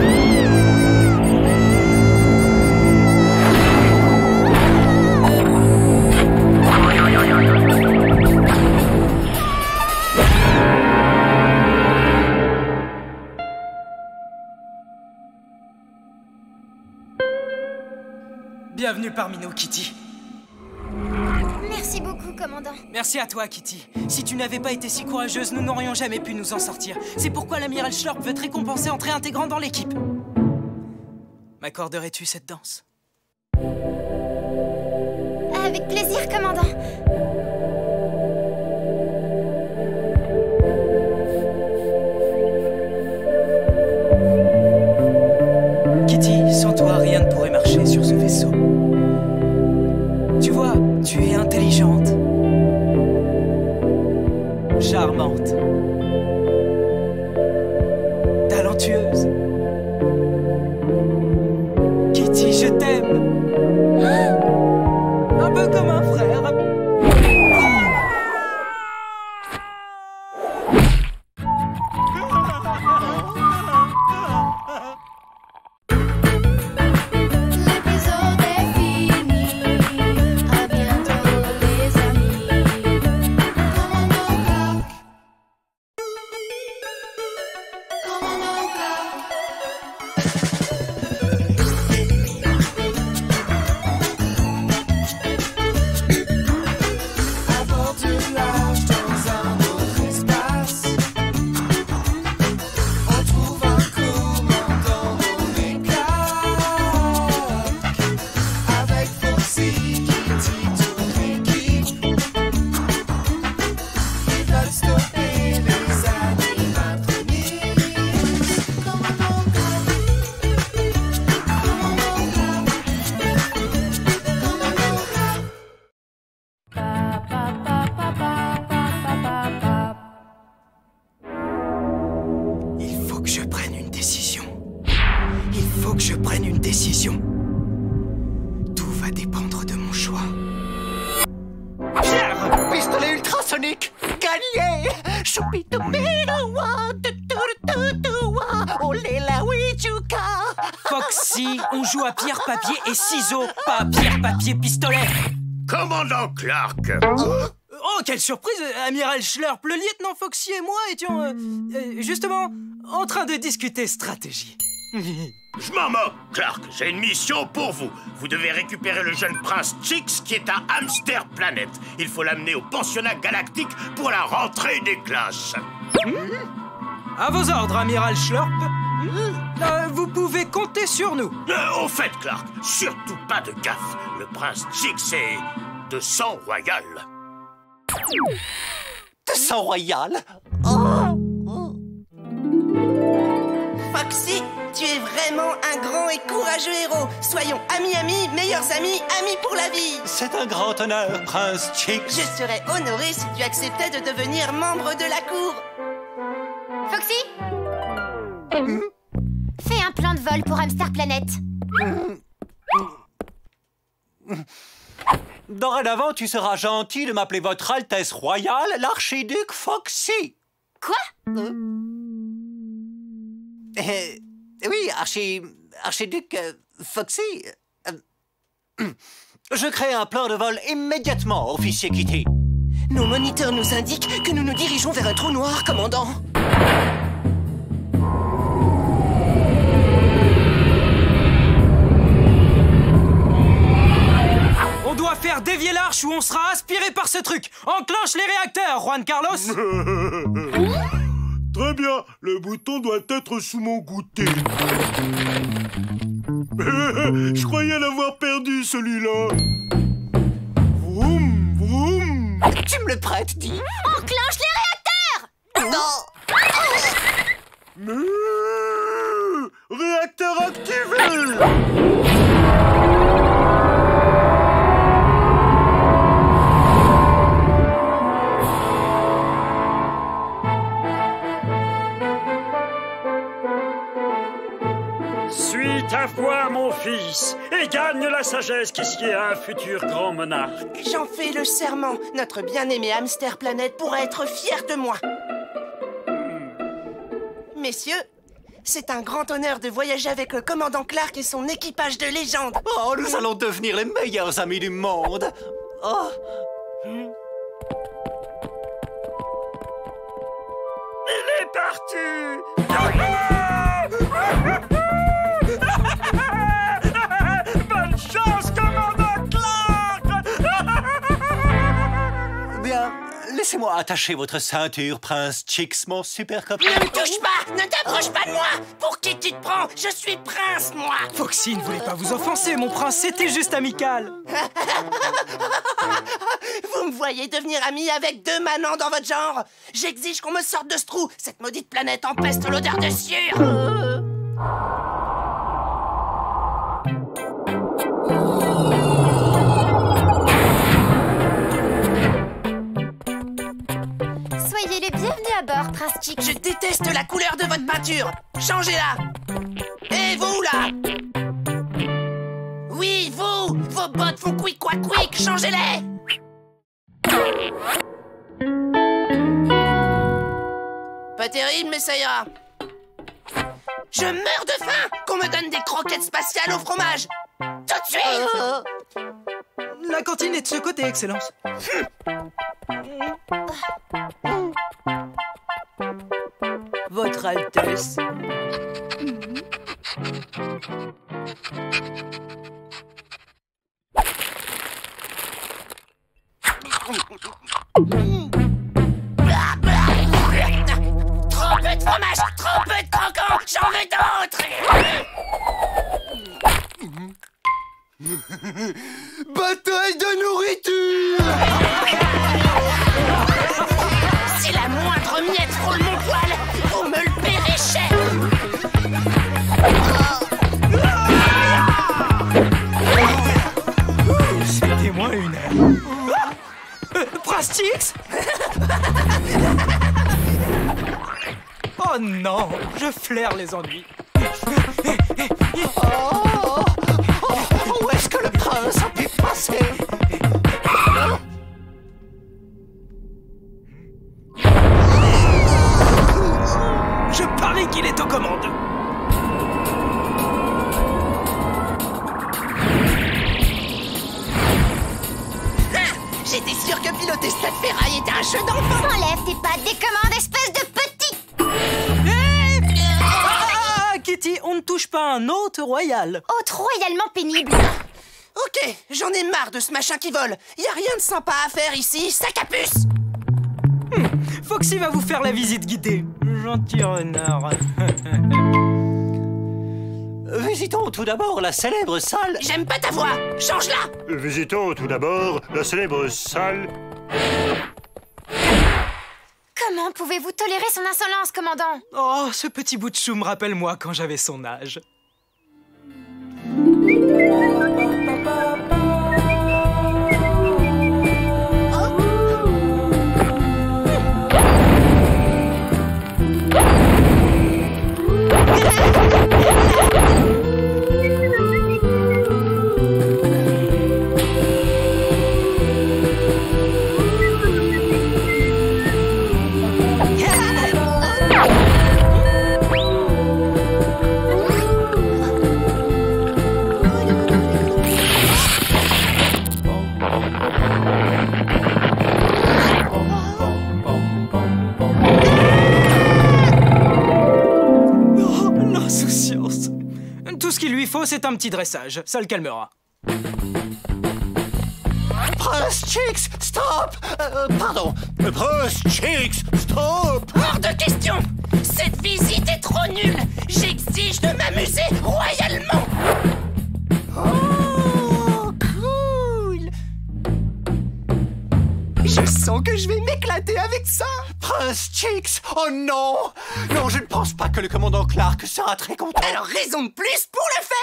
S2: Bienvenue parmi nous, Kitty.
S1: Merci beaucoup, commandant.
S2: Merci à toi, Kitty. Si tu n'avais pas été si courageuse, nous n'aurions jamais pu nous en sortir. C'est pourquoi l'amiral Schlorp veut te récompenser en te réintégrant dans l'équipe. M'accorderais-tu cette danse?
S1: Avec plaisir, commandant.
S2: Kitty, sans toi, rien ne pourrait marcher sur ce vaisseau. Tu vois, tu es intelligente. charmante, talentueuse. Kitty, je t'aime. Un peu comme un frère. Foxy, on joue à pierre, papier et ciseaux, pas à pierre, papier, pistolet.
S13: Commandant Clark.
S2: Oh, quelle surprise, Amiral Schlurp. Le lieutenant Foxy et moi étions, euh, euh, justement, en train de discuter stratégie.
S13: Je m'en moque, Clark. J'ai une mission pour vous. Vous devez récupérer le jeune prince Chix qui est à Hamster Planet. Il faut l'amener au pensionnat galactique pour la rentrée des classes.
S2: À vos ordres, Amiral Schlurp. Euh, vous pouvez compter sur nous.
S13: Euh, au fait, Clark, surtout pas de gaffe. Le prince Chix est de sang royal.
S6: De sang royal? Oh.
S5: Foxy, tu es vraiment un grand et courageux héros. Soyons amis-amis, meilleurs amis, amis pour la vie.
S6: C'est un grand honneur, prince Chix.
S5: Je serais honoré si tu acceptais de devenir membre de la cour.
S1: Foxy, mmh. Fais un plan de vol pour Hamster Planet.
S6: Dorénavant, tu seras gentil de m'appeler votre Altesse Royale, l'archiduc Foxy.
S1: Quoi?
S6: euh, euh, Oui, archi... archiduc euh, Foxy. Euh, je crée un plan de vol immédiatement, officier Kitty.
S5: Nos moniteurs nous indiquent que nous nous dirigeons vers un trou noir, commandant.
S2: On doit faire dévier l'arche ou on sera aspiré par ce truc. Enclenche les réacteurs, Juan Carlos.
S3: Très bien, le bouton doit être sous mon goûter. Je croyais l'avoir perdu, celui-là. Vroom, vroom.
S6: Tu me le prêtes, dis.
S1: Enclenche les réacteurs.
S6: Non.
S3: Mais... Réacteur activé.
S14: Suis ta voix, mon fils, et gagne la sagesse qui sied à un futur grand monarque.
S5: J'en fais le serment. Notre bien-aimé Hamster Planet pourra être fier de moi. Messieurs, c'est un grand honneur de voyager avec le commandant Clark et son équipage de légende.
S6: Oh, nous allons devenir les meilleurs amis du monde. Oh.
S14: Il est parti. Bonne chance, commandant Clark.
S6: Bien, laissez-moi attacher votre ceinture, prince Chix, mon super copain.
S5: Ne me touche pas. Ne t'approche pas de moi. Pour qui tu te prends? Je suis prince, moi.
S2: Foxy ne voulait pas vous offenser, mon prince, c'était juste amical.
S5: Vous me voyez devenir ami avec deux manants dans votre genre? J'exige qu'on me sorte de ce trou. Cette maudite planète empeste l'odeur de sueur. Euh...
S1: Soyez les bienvenus à bord, Prince Chick.
S5: Je déteste la couleur de votre peinture. Changez-la. Et vous, là? Oui, vous. Vos bottes font quick, quack, quick. Changez-les. Pas terrible, mais ça ira. Je meurs de faim. Qu'on me donne des croquettes spatiales au fromage. Tout de suite.
S2: Euh... La cantine est de ce côté, Excellence.
S4: Votre Altesse.
S5: Trop peu de fromage, trop peu de croquants, j'en veux d'autres.
S11: Bataille de nourriture.
S5: Si la moindre miette frôle mon poil, vous me le paierez cher.
S2: C'était moins une heure. Euh, Prince Chix. Oh non, je flaire les ennuis.
S6: Oh, où est-ce que le prince a pu passer?
S2: Je parie qu'il est aux commandes.
S5: J'étais sûr que piloter cette ferraille était un jeu d'enfant.
S1: Enlève tes pattes des commandes, espèce de petit.
S2: Ah, Kitty, on ne touche pas un hôte royal.
S1: Hôte royalement pénible.
S5: Ok, j'en ai marre de ce machin qui vole. Y a rien de sympa à faire ici, sac à puce.
S2: Hmm, Foxy va vous faire la visite guidée. Gentil renard.
S6: Visitons tout d'abord la célèbre salle.
S5: J'aime pas ta voix, change-la.
S3: Visitons tout d'abord la célèbre salle.
S1: Comment pouvez-vous tolérer son insolence, commandant?
S2: Oh, ce petit bout de chou me rappelle moi quand j'avais son âge. C'est un petit dressage, ça le calmera.
S6: Prince Chix, stop euh, Pardon, Prince Chix, stop.
S5: Hors de question. Cette visite est trop nulle. J'exige de m'amuser royalement.
S6: Oh, cool. Je sens que je vais m'éclater avec ça. Prince Chix, oh non. Non, je ne pense pas que le commandant Clark sera très content.
S5: Alors raison de plus pour le faire.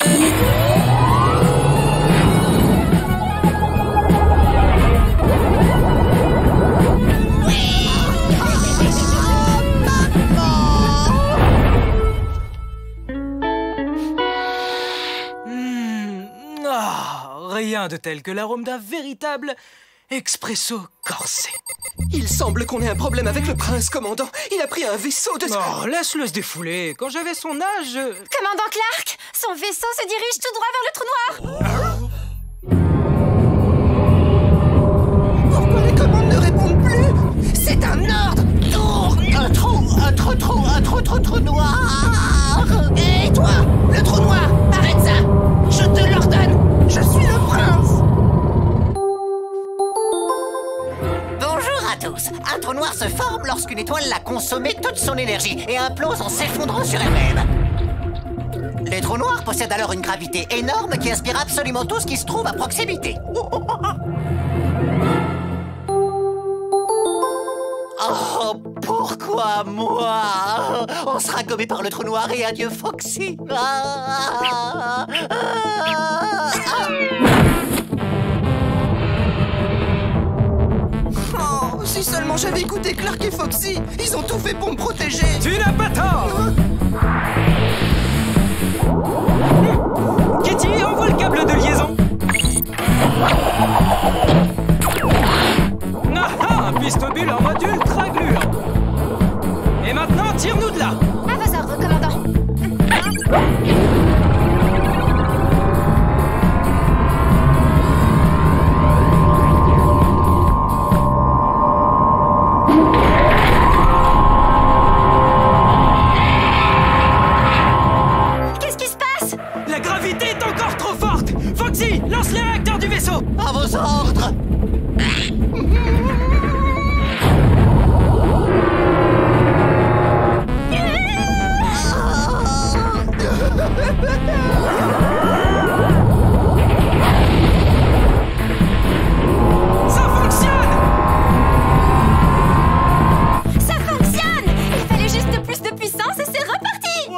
S2: Mmh, oh, rien de tel que l'arôme d'un véritable expresso corsé.
S10: Il semble qu'on ait un problème avec le prince, commandant. Il a pris un vaisseau de...
S2: Oh, laisse-le se défouler. Quand j'avais son âge...
S1: Commandant Clark, son vaisseau se dirige tout droit vers le trou noir.
S5: Pourquoi les commandes ne répondent plus? C'est un ordre. Tourne.
S6: Un trou, un trou, trou, un trou, trou, trou noir.
S5: Et toi, le trou noir, arrête ça. Je te l'ordonne. Je suis le prince.
S7: Un trou noir se forme lorsqu'une étoile a consommé toute son énergie et implose en s'effondrant sur elle-même. Les trous noirs possèdent alors une gravité énorme qui inspire absolument tout ce qui se trouve à proximité. Oh, pourquoi moi? On sera gommé par le trou noir et adieu Foxy. Ah, ah, ah, ah.
S5: Si seulement j'avais écouté Clark et Foxy, ils ont tout fait pour me protéger.
S2: Tu n'as pas tort. Kitty, envoie le câble de liaison. Ah ah, un pistobule en mode ultra gluant. Et maintenant, tire-nous de là.
S1: À vos ordres, commandant.
S2: Qu'est-ce qui se passe? La gravité est encore trop forte. Foxy, lance les réacteurs du vaisseau.
S7: À vos ordres.
S2: Ça fonctionne!
S1: Ça fonctionne! Il fallait juste plus de puissance et c'est reparti!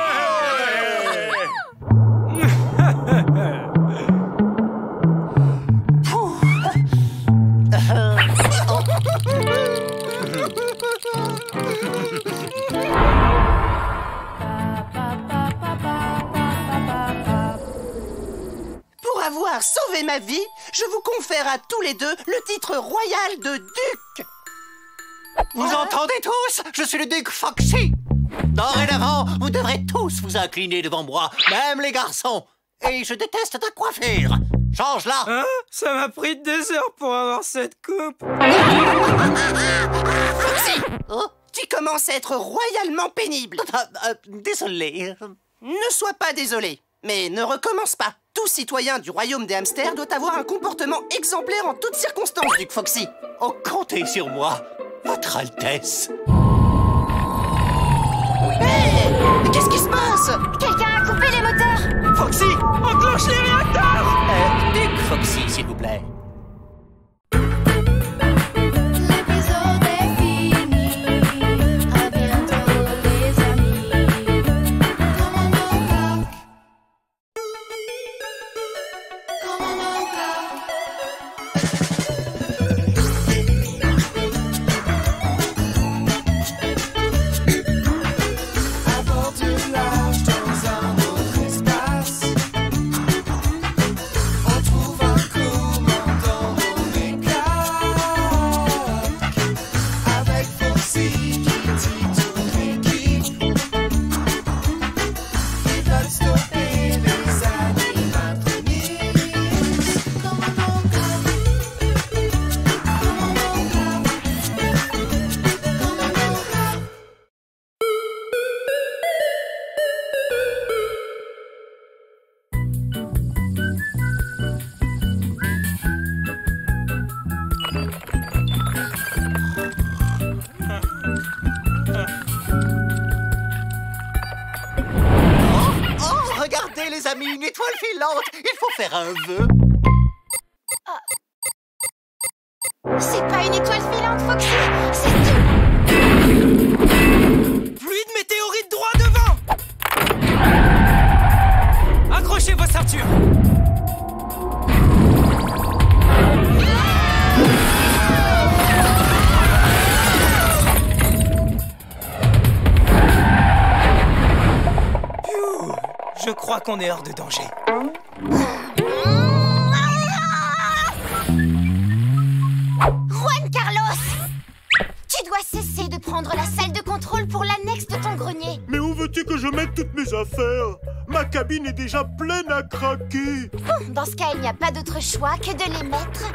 S5: Pour avoir sauvé ma vie, je vous confère à tous les deux le titre royal de duc.
S7: Vous entendez tous? Je suis le duc Foxy. Dorénavant, vous devrez tous vous incliner devant moi, même les garçons. Et je déteste ta coiffure. Change-la.
S2: Hein? Ça m'a pris deux heures pour avoir cette coupe.
S5: Foxy, tu commences à être royalement pénible.
S7: Euh, désolé.
S5: Ne sois pas désolé, mais ne recommence pas. Tout citoyen du royaume des hamsters doit avoir un comportement exemplaire en toutes circonstances, duc Foxy.
S7: Oh, comptez sur moi, votre Altesse.
S5: Hey, mais qu'est-ce qui se passe?
S1: Quelqu'un a coupé les moteurs!
S2: Foxy, enclenche les réacteurs!
S7: Euh, duc Foxy, s'il vous plaît.
S8: L'épisode est fini. À bientôt, les amis. Commandant Clark. Commandant Clark. À bord du large dans un autre espace, on trouve un commandant nommé Clark, avec Foxy, Kitty, toute l'équipe. Ils veulent stopper les animatroniques. Commandant Clark. Commandant Clark. Commandant Clark.
S7: Oh, regardez les amis, une étoile filante. Il faut faire un vœu.
S1: C'est pas une étoile filante, Foxy! C'est tout!
S2: Fluide météorite droit devant! Accrochez vos ceintures! Phew, je crois qu'on est hors de danger.
S1: Juan Carlos! Tu dois cesser de prendre la salle de contrôle pour l'annexe de ton grenier.
S3: Mais où veux-tu que je mette toutes mes affaires? Ma cabine est déjà pleine à craquer.
S1: Bon, dans ce cas, il n'y a pas d'autre choix que de les mettre...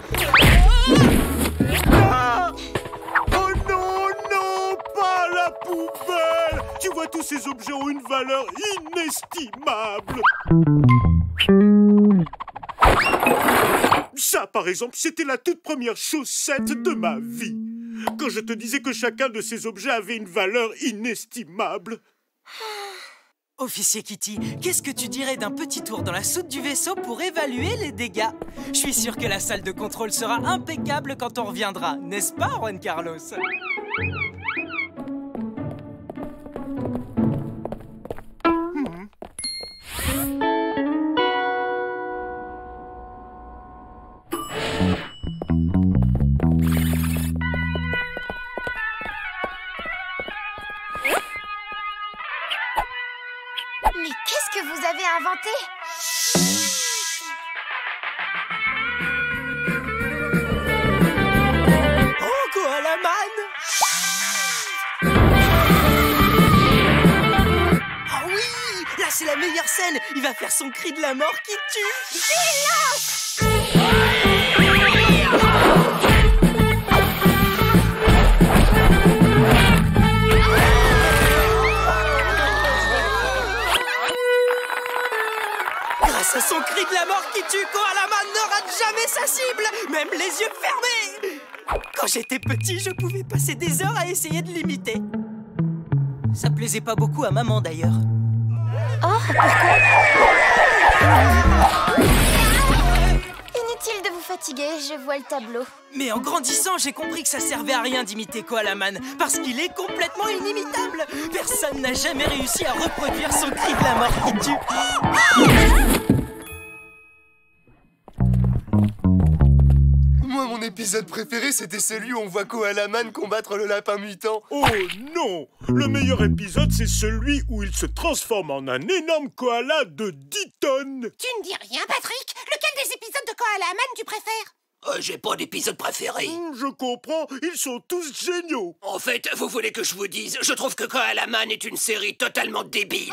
S3: Ah! Oh non, non, pas la poubelle! Tu vois, tous ces objets ont une valeur inestimable. Ça, par exemple, c'était la toute première chaussette de ma vie. Quand je te disais que chacun de ces objets avait une valeur inestimable.
S2: Officier Kitty, qu'est-ce que tu dirais d'un petit tour dans la soute du vaisseau pour évaluer les dégâts? Je suis sûr que la salle de contrôle sera impeccable quand on reviendra, n'est-ce pas, Juan Carlos?
S1: que vous avez inventé?
S2: Oh, Koalaman! Ah oui! Là, c'est la meilleure scène! Il va faire son cri de la mort qui tue! Grâce à son cri de la mort qui tue, Koalaman ne rate jamais sa cible, même les yeux fermés! Quand j'étais petit, je pouvais passer des heures à essayer de l'imiter. Ça plaisait pas beaucoup à maman d'ailleurs.
S1: Oh, pourquoi? Inutile de vous fatiguer, je vois le tableau.
S2: Mais en grandissant, j'ai compris que ça servait à rien d'imiter Koalaman, parce qu'il est complètement inimitable. Personne n'a jamais réussi à reproduire son cri de la mort qui tue.
S11: Moi, mon épisode préféré, c'était celui où on voit Koalaman combattre le lapin mutant.
S3: Oh non! Le meilleur épisode, c'est celui où il se transforme en un énorme koala de dix tonnes.
S5: Tu ne dis rien, Patrick? Lequel des épisodes de Koalaman tu préfères?
S9: Euh, J'ai pas d'épisode préféré.
S3: Mmh, je comprends, ils sont tous géniaux.
S9: En fait, vous voulez que je vous dise, je trouve que Koalaman est une série totalement débile.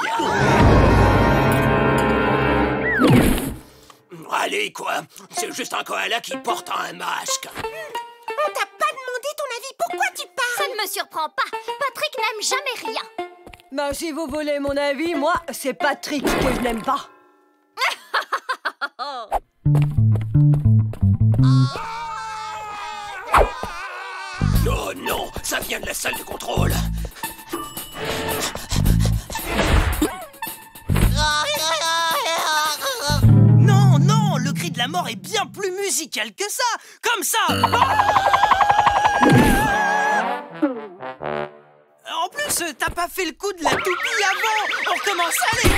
S9: Allez, quoi. C'est juste un koala qui porte un masque.
S5: On t'a pas demandé ton avis, pourquoi tu parles?
S1: Ça ne me surprend pas. Patrick n'aime jamais rien.
S4: Bah, si vous voulez mon avis, moi, c'est Patrick que je n'aime pas.
S9: Oh non, ça vient de la salle de contrôle.
S2: Non, non, le cri de la mort est bien plus musical que ça. Comme ça. En plus, t'as pas fait le coup de la toupie avant. On recommence, allez.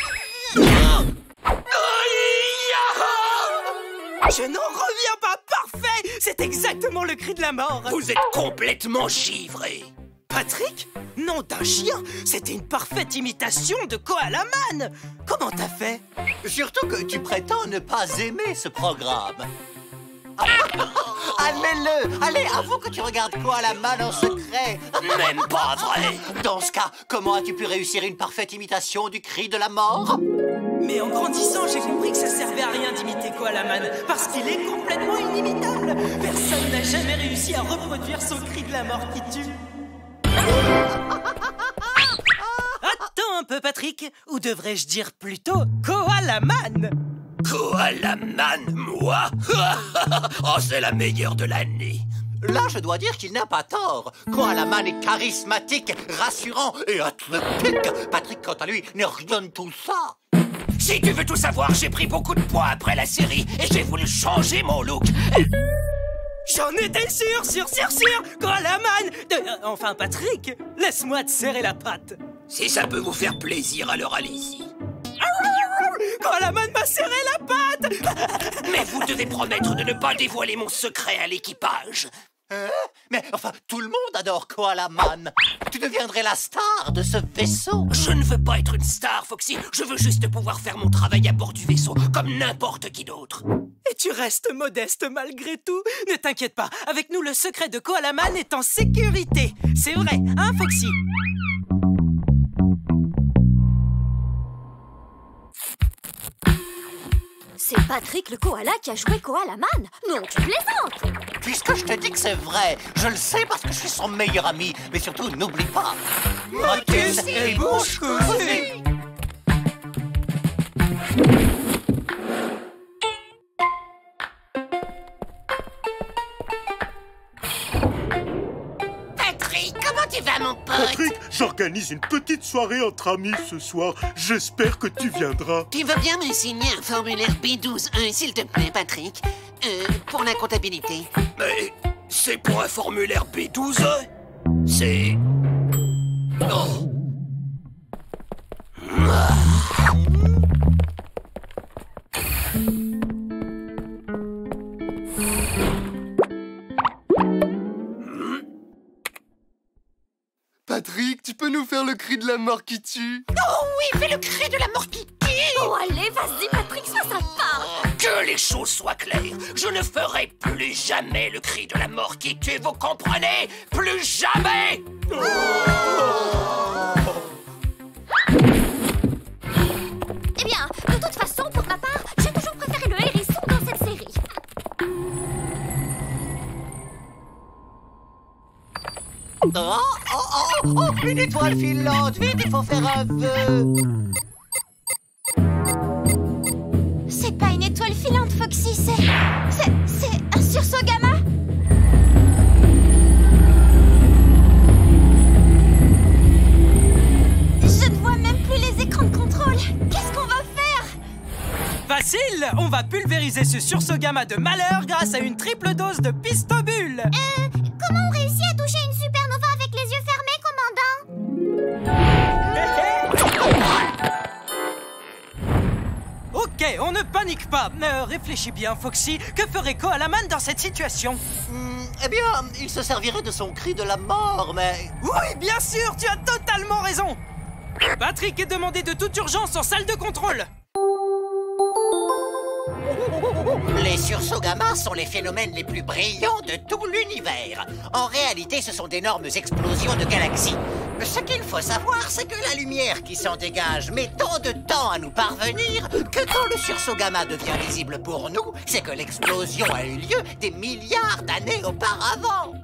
S2: Je n'en reviens pas, parfait. C'est exactement le cri de la mort.
S9: Vous êtes complètement givré.
S2: Patrick? Nom d'un chien, c'était une parfaite imitation de Koalaman. Comment t'as fait?
S7: Surtout que tu prétends ne pas aimer ce programme. Admets-le! Allez, avoue que tu regardes Koalaman en secret.
S9: Même pas vrai.
S7: Dans ce cas, comment as-tu pu réussir une parfaite imitation du cri de la mort?
S2: Mais en grandissant, j'ai compris que ça servait à rien d'imiter Koalaman, parce qu'il est complètement inimitable. Personne n'a jamais réussi à reproduire son cri de la mort qui tue. Attends un peu, Patrick. Ou devrais-je dire plutôt Koalaman?
S9: Koalaman, moi? Oh, c'est la meilleure de l'année.
S7: Là, je dois dire qu'il n'a pas tort. Koalaman est charismatique, rassurant et athlétique. Patrick, quant à lui, n'est rien de tout ça.
S9: Si tu veux tout savoir, j'ai pris beaucoup de poids après la série et j'ai voulu changer mon look.
S2: J'en étais sûr, sûr, sûr, sûr. Koalaman de... euh, Enfin, Patrick, laisse-moi te serrer la patte.
S9: Si ça peut vous faire plaisir, alors allez-y.
S2: Koalaman m'a serré la patte.
S9: Mais vous devez promettre de ne pas dévoiler mon secret à l'équipage.
S7: Hein? Mais enfin, tout le monde adore Koalaman. Tu deviendrais la star de ce vaisseau.
S9: Je ne veux pas être une star, Foxy. Je veux juste pouvoir faire mon travail à bord du vaisseau, comme n'importe qui d'autre.
S2: Et tu restes modeste malgré tout. Ne t'inquiète pas, avec nous, le secret de Koalaman est en sécurité. C'est vrai, hein, Foxy?
S1: C'est Patrick le koala qui a joué Koalaman. Non, tu plaisantes.
S7: Puisque je te dis que c'est vrai, je le sais parce que je suis son meilleur ami. Mais surtout, n'oublie pas, motus et bouche cousue.
S5: Patrick, comment tu vas, mon pote?
S3: Patrick, j'organise une petite soirée entre amis ce soir. J'espère que tu viendras.
S5: Tu veux bien me signer un formulaire B douze un, s'il te plaît, Patrick? Euh, pour la comptabilité.
S9: Mais c'est pour un formulaire B douze? C'est... Oh.
S11: Patrick, tu peux nous faire le cri de la mort qui tue?
S9: Oh oui, fais le cri de la mort qui tue.
S1: Oh allez, vas-y Patrick, sois sympa.
S13: Que les choses soient claires, je ne ferai plus jamais le cri de la mort qui tue, vous comprenez? Plus jamais.
S1: Eh bien, de toute façon, pour ma part, j'ai toujours préféré le hérisson dans cette série.
S7: Oh, oh, oh, oh, une étoile filante, vite, il faut faire un vœu.
S1: C'est pas une étoile filante, Foxy, c'est... C'est... c'est un sursaut gamma. Je ne vois même plus les écrans de contrôle. Qu'est-ce qu'on va faire?
S2: Facile! On va pulvériser ce sursaut gamma de malheur grâce à une triple dose de pistobule.
S1: Euh... Comment on réussit à toucher une supernova avec les yeux fermés, commandant?
S2: Ok, on ne panique pas. Euh, réfléchis bien, Foxy. Que ferait Koalaman dans cette situation?
S7: Hmm, eh bien, il se servirait de son cri de la mort, mais...
S2: Oui, bien sûr, tu as totalement raison. Patrick est demandé de toute urgence en salle de contrôle.
S7: Les sursauts gamma sont les phénomènes les plus brillants de tout l'univers. En réalité, ce sont d'énormes explosions de galaxies. Ce qu'il faut savoir, c'est que la lumière qui s'en dégage met tant de temps à nous parvenir que quand le sursaut gamma devient visible pour nous, c'est que l'explosion a eu lieu des milliards d'années auparavant.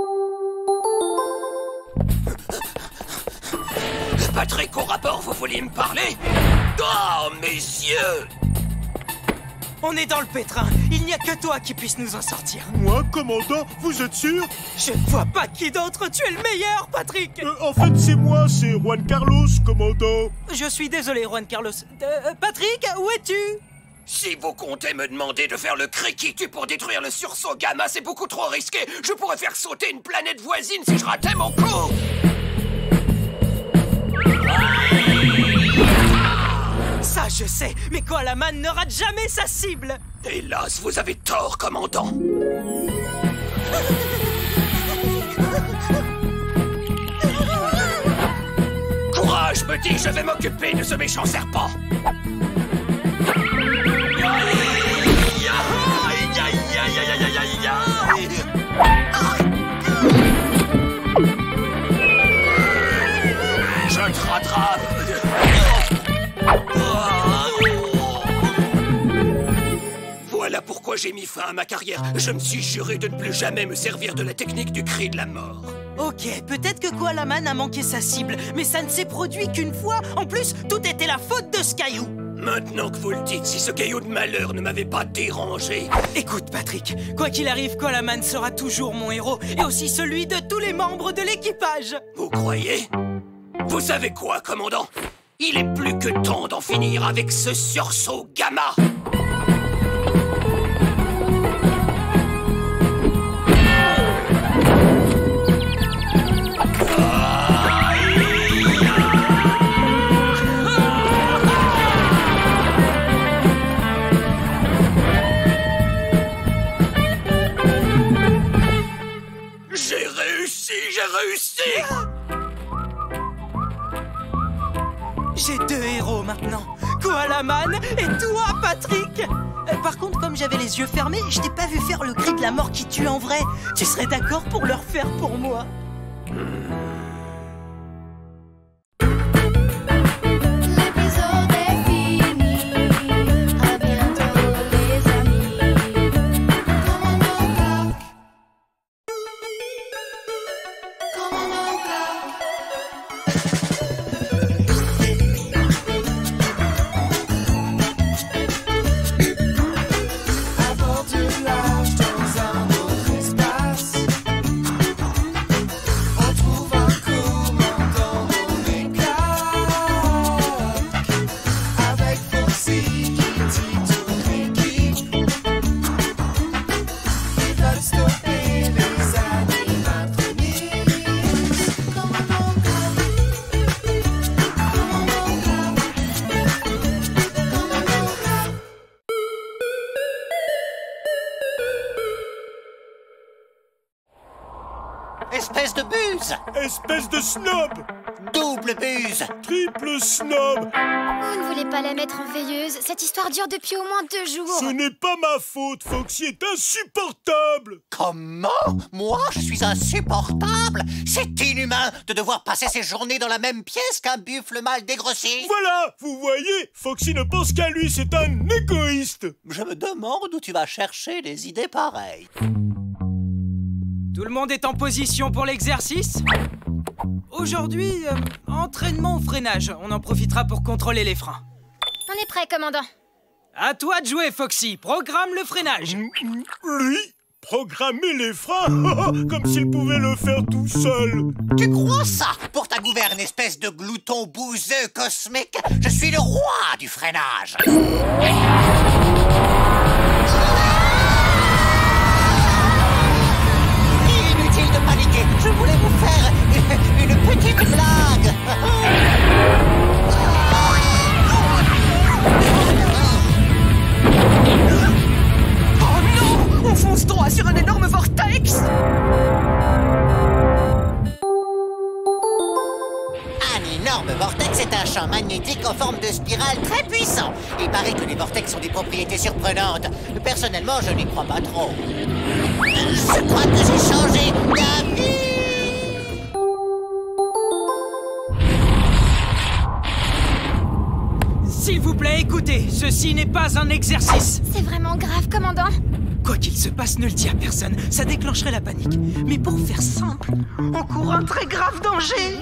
S13: Patrick, au rapport, vous vouliez me parler? Oh, mes yeux!
S2: On est dans le pétrin. Il n'y a que toi qui puisse nous en sortir.
S15: Moi, commandant, vous êtes sûr?
S2: Je ne vois pas qui d'autre. Tu es le meilleur, Patrick.
S15: euh, En fait, c'est moi, c'est Juan Carlos, commandant.
S2: Je suis désolé, Juan Carlos. Euh, Patrick, où es-tu?
S13: Si vous comptez me demander de faire le cri qui tue pour détruire le sursaut gamma, c'est beaucoup trop risqué. Je pourrais faire sauter une planète voisine si je ratais mon coup.
S2: Ça, je sais, mais Koalaman ne rate jamais sa cible.
S13: Hélas, vous avez tort, commandant. Courage, petit, je vais m'occuper de ce méchant serpent. Je te rattrape. Voilà pourquoi j'ai mis fin à ma carrière. Je me suis juré de ne plus jamais me servir de la technique du cri de la mort.
S2: Ok, peut-être que Koalaman a manqué sa cible, mais ça ne s'est produit qu'une fois. En plus, tout était la faute de ce caillou.
S13: Maintenant que vous le dites, si ce caillou de malheur ne m'avait pas dérangé...
S2: Écoute, Patrick, quoi qu'il arrive, Koalaman sera toujours mon héros, et aussi celui de tous les membres de l'équipage.
S13: Vous croyez? Vous savez quoi, commandant? Il est plus que temps d'en finir avec ce sursaut gamma. J'ai réussi, j'ai réussi!
S2: J'ai deux héros maintenant, Koalaman et toi, Patrick. euh, Par contre, comme j'avais les yeux fermés, je t'ai pas vu faire le cri de la mort qui tue en vrai. Tu serais d'accord pour le refaire pour moi?
S8: On trouve un
S6: buse.
S15: Espèce de snob.
S6: Double buse.
S15: Triple snob.
S1: Vous ne voulez pas la mettre en veilleuse? Cette histoire dure depuis au moins deux jours.
S15: Ce n'est pas ma faute, Foxy est insupportable.
S6: Comment? Moi, je suis insupportable? C'est inhumain de devoir passer ses journées dans la même pièce qu'un buffle mal dégrossi.
S15: Voilà, vous voyez, Foxy ne pense qu'à lui, c'est un égoïste.
S6: Je me demande où tu vas chercher des idées pareilles.
S2: Tout le monde est en position pour l'exercice? Aujourd'hui, euh, entraînement au freinage. On en profitera pour contrôler les freins.
S1: On est prêt, commandant.
S2: À toi de jouer, Foxy. Programme le freinage.
S15: Lui? Programmer les freins? Comme s'il pouvait le faire tout seul.
S6: Tu crois ça? Pour ta gouverne, espèce de glouton bouseux cosmique, je suis le roi du freinage. Inutile de paniquer, je voulais vous faire une, une petite blague.
S10: Oh non! On fonce droit sur un énorme vortex!
S6: Un énorme vortex est un champ magnétique en forme de spirale très puissant. Il paraît que les vortex ont des propriétés surprenantes. Personnellement, je n'y crois pas trop. Je crois que j'ai changé d'avis.
S2: S'il vous plaît, écoutez, ceci n'est pas un exercice.
S1: C'est vraiment grave, commandant.
S2: Quoi qu'il se passe, ne le dis à personne, ça déclencherait la panique. Mais pour faire simple, on court un très grave danger.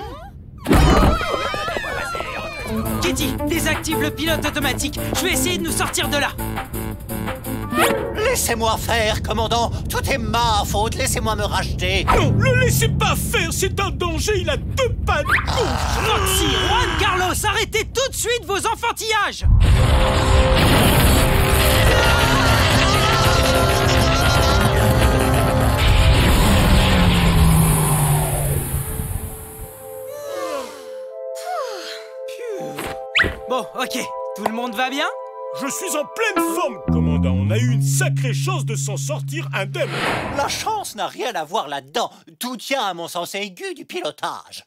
S2: Kitty, désactive le pilote automatique. Je vais essayer de nous sortir de là.
S6: Laissez-moi faire, commandant. Tout est ma faute. Laissez-moi me racheter.
S15: Non, le laissez pas faire. C'est un danger. Il a deux pattes.
S2: Roxy, Juan Carlos, arrêtez tout de suite vos enfantillages. Bon, ok. Tout le monde va bien?
S15: Je suis en pleine forme, commandant. On a eu une sacrée chance de s'en sortir indemne.
S6: La chance n'a rien à voir là-dedans. Tout tient à mon sens aigu du pilotage.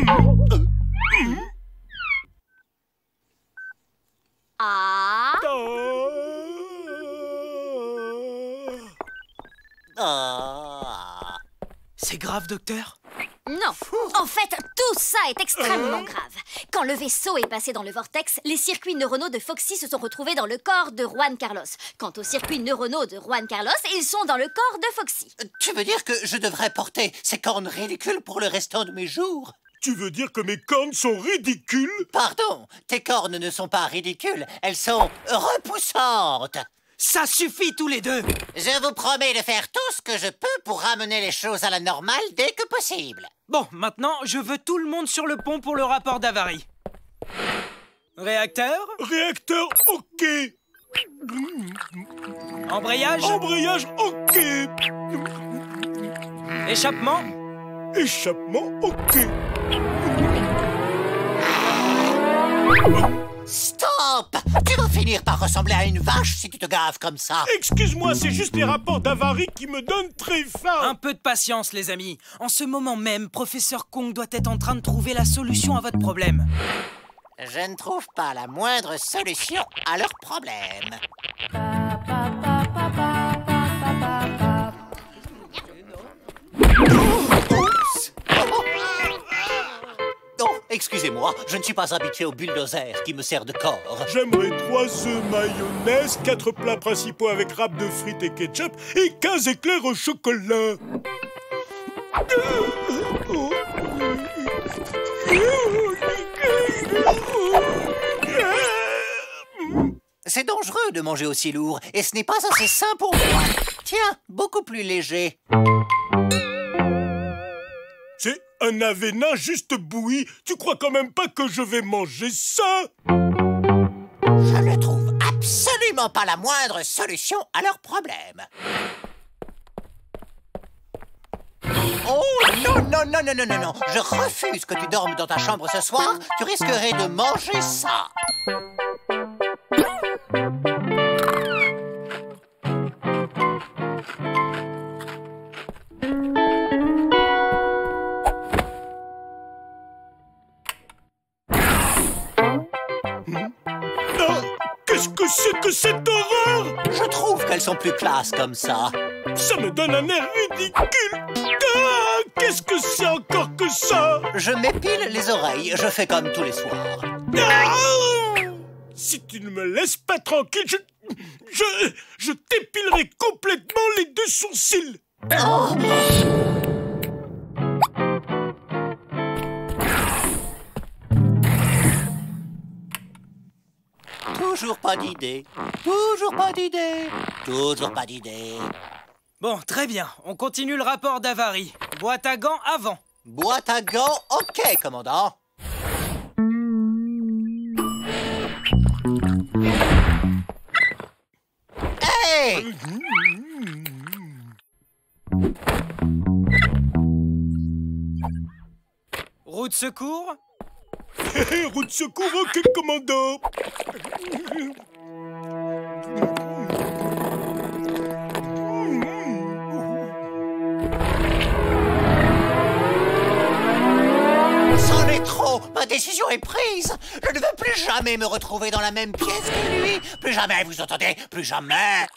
S1: Ah.
S6: Ah.
S2: C'est grave, docteur?
S16: Non. En fait, tout ça est extrêmement grave. Quand le vaisseau est passé dans le vortex, les circuits neuronaux de Foxy se sont retrouvés dans le corps de Juan Carlos. Quant aux circuits neuronaux de Juan Carlos, ils sont dans le corps de Foxy.
S6: Tu veux dire que je devrais porter ces cornes ridicules pour le restant de mes jours?
S15: Tu veux dire que mes cornes sont ridicules?
S6: Pardon, tes cornes ne sont pas ridicules, elles sont repoussantes.
S2: Ça suffit tous les deux.
S6: Je vous promets de faire tout ce que je peux pour ramener les choses à la normale dès que possible.
S2: Bon, maintenant, je veux tout le monde sur le pont pour le rapport d'avarie. Réacteur?
S15: Réacteur, ok.
S2: Embrayage?
S15: Embrayage, ok.
S2: Échappement?
S15: Échappement, ok.
S6: Stop! Tu vas finir par ressembler à une vache si tu te gaves comme ça.
S15: Excuse-moi, c'est juste les rapports d'avarie qui me donnent très faim.
S2: Un peu de patience, les amis. En ce moment même, professeur Kong doit être en train de trouver la solution à votre problème.
S6: Je ne trouve pas la moindre solution à leur problème. Oups! Non, excusez-moi, je ne suis pas habitué au bulldozer qui me sert de corps.
S15: J'aimerais trois œufs mayonnaise, quatre plats principaux avec râpes de frites et ketchup et quinze éclairs au chocolat.
S6: C'est dangereux de manger aussi lourd et ce n'est pas assez sain pour moi. Tiens, beaucoup plus léger.
S15: C'est un avénin juste bouilli. Tu crois quand même pas que je vais manger ça?
S6: Je ne trouve absolument pas la moindre solution à leur problème. Oh non, non, non, non, non, non, non. Je refuse que tu dormes dans ta chambre ce soir. Tu risquerais de manger ça.
S15: Ah, qu'est-ce que c'est que cette horreur?
S7: Je trouve qu'elles sont plus classes comme ça.
S15: Ça me donne un air ridicule. Ah, qu'est-ce que c'est encore que ça?
S7: Je m'épile les oreilles, je fais comme tous les soirs.
S15: Ah, si tu ne me laisses pas tranquille, je... Je... Je t'épilerai complètement les deux sourcils.
S7: Oh. Toujours pas d'idée. Toujours pas d'idée. Toujours pas d'idée.
S2: Bon, très bien. On continue le rapport d'avarie. Boîte à gants avant.
S7: Boîte à gants, ok, commandant. Hey!
S2: Roue de secours?
S15: Roue de secours, ok, commandant.
S7: C'en est trop. Ma décision est prise. Je ne veux plus jamais me retrouver dans la même pièce que lui. Plus jamais, vous entendez? Plus jamais.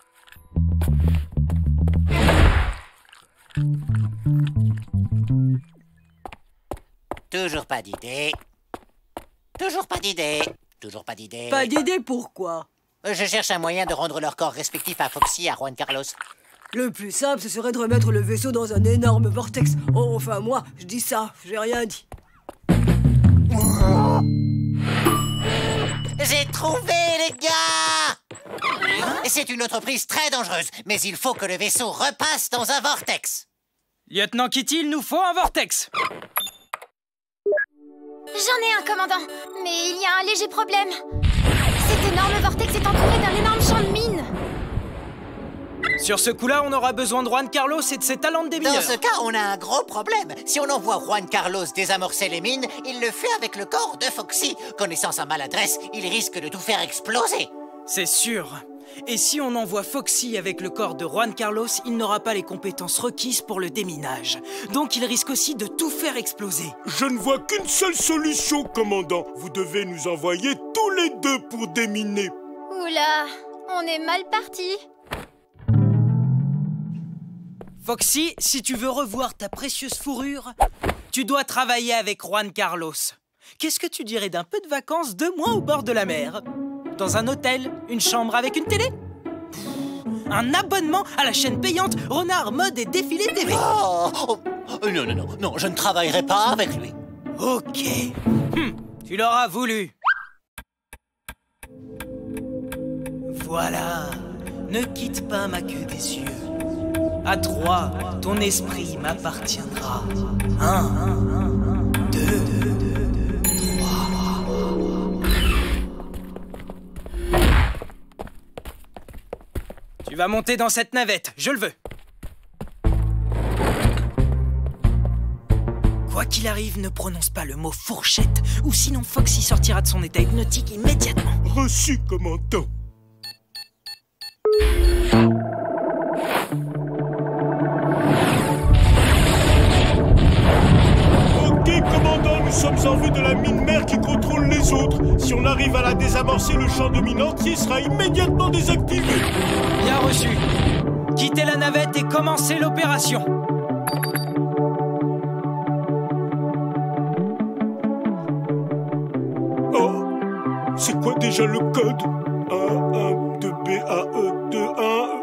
S7: Toujours pas d'idée. Toujours pas d'idée. Toujours pas d'idée.
S4: Pas d'idée pourquoi?
S7: Je cherche un moyen de rendre leurs corps respectifs à Foxy et à Juan Carlos.
S4: Le plus simple, ce serait de remettre le vaisseau dans un énorme vortex. Oh, enfin, moi, je dis ça, j'ai rien dit.
S7: J'ai trouvé, les gars! C'est une entreprise très dangereuse, mais il faut que le vaisseau repasse dans un vortex.
S2: Lieutenant Kitty, il nous faut un vortex.
S1: J'en ai un, commandant, mais il y a un léger problème. Cet énorme vortex est entouré d'un énorme champ de mines.
S2: Sur ce coup-là, on aura besoin de Juan Carlos et de ses talents de démineur.
S7: Dans ce cas, on a un gros problème. Si on envoie Juan Carlos désamorcer les mines, il le fait avec le corps de Foxy. Connaissant sa maladresse, il risque de tout faire exploser.
S2: C'est sûr. Et si on envoie Foxy avec le corps de Juan Carlos, il n'aura pas les compétences requises pour le déminage. Donc il risque aussi de tout faire exploser.
S15: Je ne vois qu'une seule solution, commandant. Vous devez nous envoyer tous les deux pour déminer.
S1: Oula, on est mal parti.
S2: Foxy, si tu veux revoir ta précieuse fourrure, tu dois travailler avec Juan Carlos. Qu'est-ce que tu dirais d'un peu de vacances, deux mois au bord de la mer? Dans un hôtel, une chambre avec une télé? Un abonnement à la chaîne payante Renard Mode et Défilé T V.
S7: Oh, oh, non, non, non, non, je ne travaillerai pas avec lui.
S2: Ok. Hum, tu l'auras voulu. Voilà. Ne quitte pas ma queue des yeux. À trois, ton esprit m'appartiendra. Un, deux, trois. Tu vas monter dans cette navette, je le veux. Quoi qu'il arrive, ne prononce pas le mot fourchette, ou sinon Foxy sortira de son état hypnotique immédiatement.
S15: Reçu, commandant. Commandant, nous sommes en vue de la mine mère qui contrôle les autres. Si on arrive à la désamorcer, le champ de mine entier sera immédiatement désactivé.
S2: Bien reçu. Quittez la navette et commencez l'opération.
S15: Oh, c'est quoi déjà le code? un, un, deux, B, A, E, deux, un...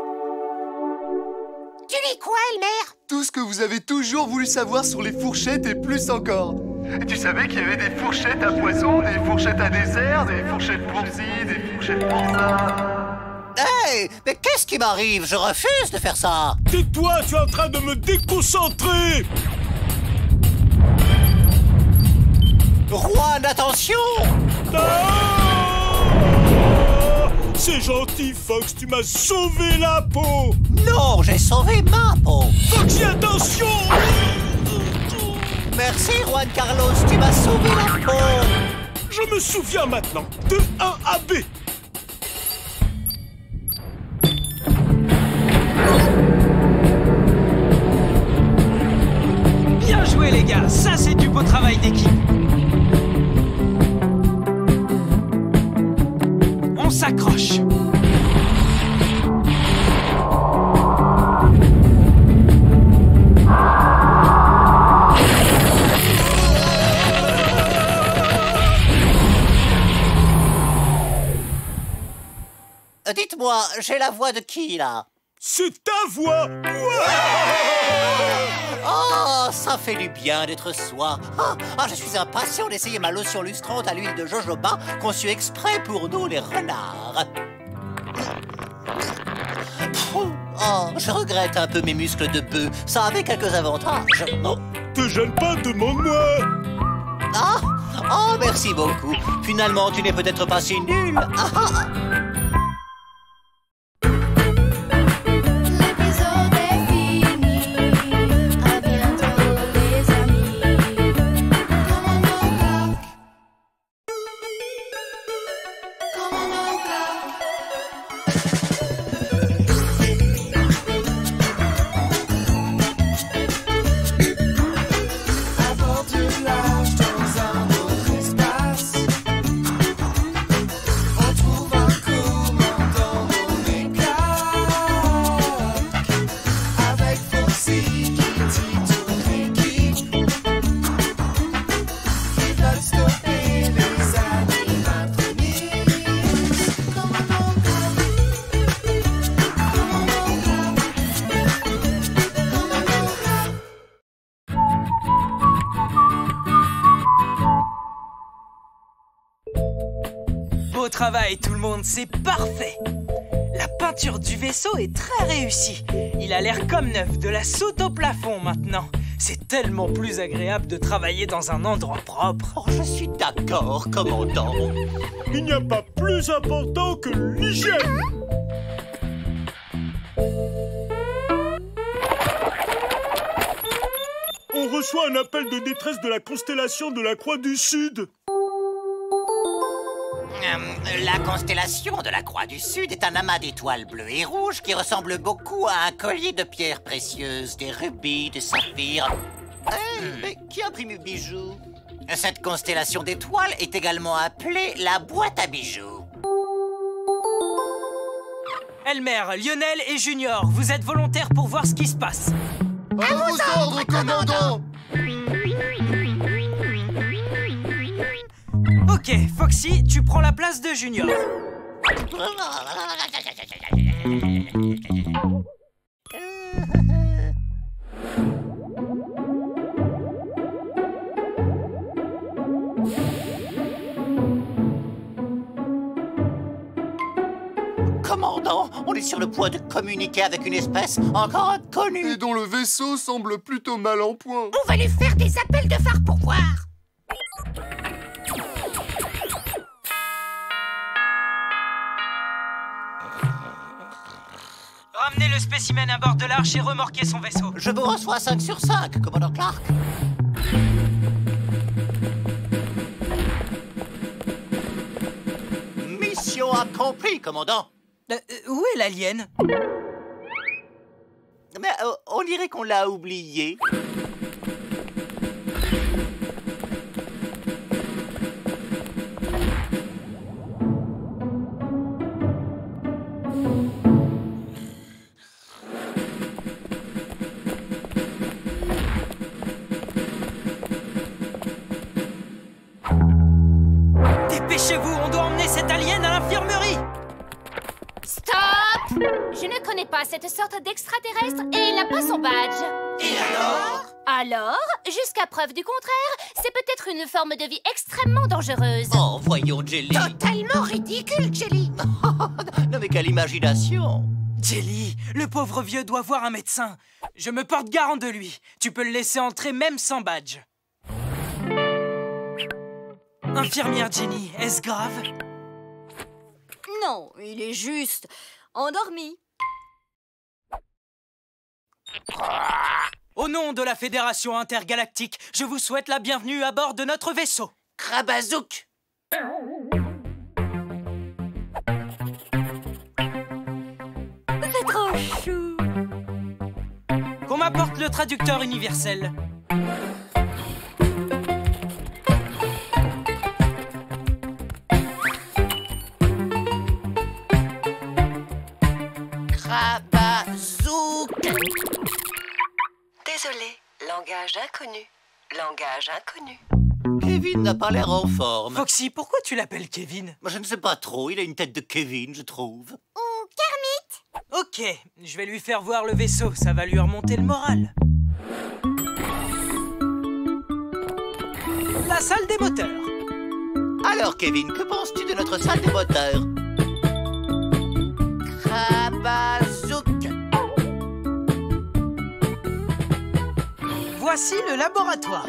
S5: Tu dis quoi, Elmer?
S11: Tout ce que vous avez toujours voulu savoir sur les fourchettes et plus encore. Et tu savais qu'il y avait des fourchettes à poisson, des fourchettes à dessert, des fourchettes pour ci, des fourchettes pour ça.
S7: Hey, mais qu'est-ce qui m'arrive? Je refuse de faire ça.
S15: Tais-toi, tu es en train de me déconcentrer.
S7: Juan, attention.
S15: Ah, c'est gentil, Fox, tu m'as sauvé la peau.
S7: Non, j'ai sauvé ma peau.
S15: Foxy, attention.
S7: Merci, Juan Carlos, tu m'as sauvé la peau.
S15: Je me souviens maintenant. De un à B.
S2: Bien joué, les gars. Ça, c'est du beau travail d'équipe.
S7: Dites-moi, j'ai la voix de qui, là?
S15: C'est ta voix!
S7: Oh, ça fait du bien d'être soi. Ah, ah, je suis impatient d'essayer ma lotion lustrante à l'huile de jojoba conçue exprès pour nous, les renards. Oh, je regrette un peu mes muscles de bœuf. Ça avait quelques avantages. Oh.
S15: Te gêne pas, demande-moi.
S7: Ah, oh, merci beaucoup. Finalement, tu n'es peut-être pas si nul. Ah, ah.
S2: Beau travail tout le monde, c'est parfait. La peinture du vaisseau est très réussie. Il a l'air comme neuf, de la soute au plafond maintenant. C'est tellement plus agréable de travailler dans un endroit propre.
S7: Oh, je suis d'accord, commandant.
S15: Il n'y a pas plus important que l'hygiène. On reçoit un appel de détresse de la constellation de la Croix du Sud.
S7: Euh, la constellation de la Croix du Sud est un amas d'étoiles bleues et rouges qui ressemble beaucoup à un collier de pierres précieuses, des rubis, des saphirs. Hey, hmm. Mais qui a pris mes bijoux? Cette constellation d'étoiles est également appelée la boîte à bijoux.
S2: Elmer, Lionel et Junior, vous êtes volontaires pour voir ce qui se passe.
S11: À vos ordres, commandant!
S2: Ok, Foxy, tu prends la place de Junior.
S7: Commandant, on est sur le point de communiquer avec une espèce encore inconnue.
S11: Et dont le vaisseau semble plutôt mal en point.
S9: On va lui faire des appels de phare pour voir.
S2: Ramenez le spécimen à bord de l'arche et remorquez son vaisseau.
S7: Je vous reçois cinq sur cinq, commandant Clark. Mission accomplie, commandant.
S2: Euh, où est l'alien?
S7: Mais euh, on dirait qu'on l'a oublié.
S2: Dépêchez-vous, on doit emmener cet alien à l'infirmerie.
S1: Stop! Je ne connais pas cette sorte d'extraterrestre et il n'a pas son badge.
S7: Et alors?
S1: Alors, jusqu'à preuve du contraire, c'est peut-être une forme de vie extrêmement dangereuse.
S7: Oh, voyons, Jelly.
S9: Totalement ridicule, Jelly.
S7: Non, mais quelle imagination.
S2: Jelly, le pauvre vieux doit voir un médecin. Je me porte garant de lui. Tu peux le laisser entrer même sans badge. Infirmière Jenny, est-ce grave?
S16: Non, il est juste endormi.
S2: Au nom de la Fédération intergalactique, je vous souhaite la bienvenue à bord de notre vaisseau.
S5: Krabazouk.
S16: C'est trop chou.
S2: Qu'on m'apporte le traducteur universel.
S5: Krabazouk.
S17: Désolé, langage inconnu. Langage inconnu.
S7: Kevin n'a pas l'air en forme.
S2: Foxy, pourquoi tu l'appelles Kevin?
S7: Je ne sais pas trop, il a une tête de Kevin, je trouve.
S1: Ou
S2: Ok, je vais lui faire voir le vaisseau, ça va lui remonter le moral. La salle des moteurs.
S7: Alors, Kevin, que penses-tu de notre salle des moteurs?
S5: Krabazook.
S2: Voici le laboratoire.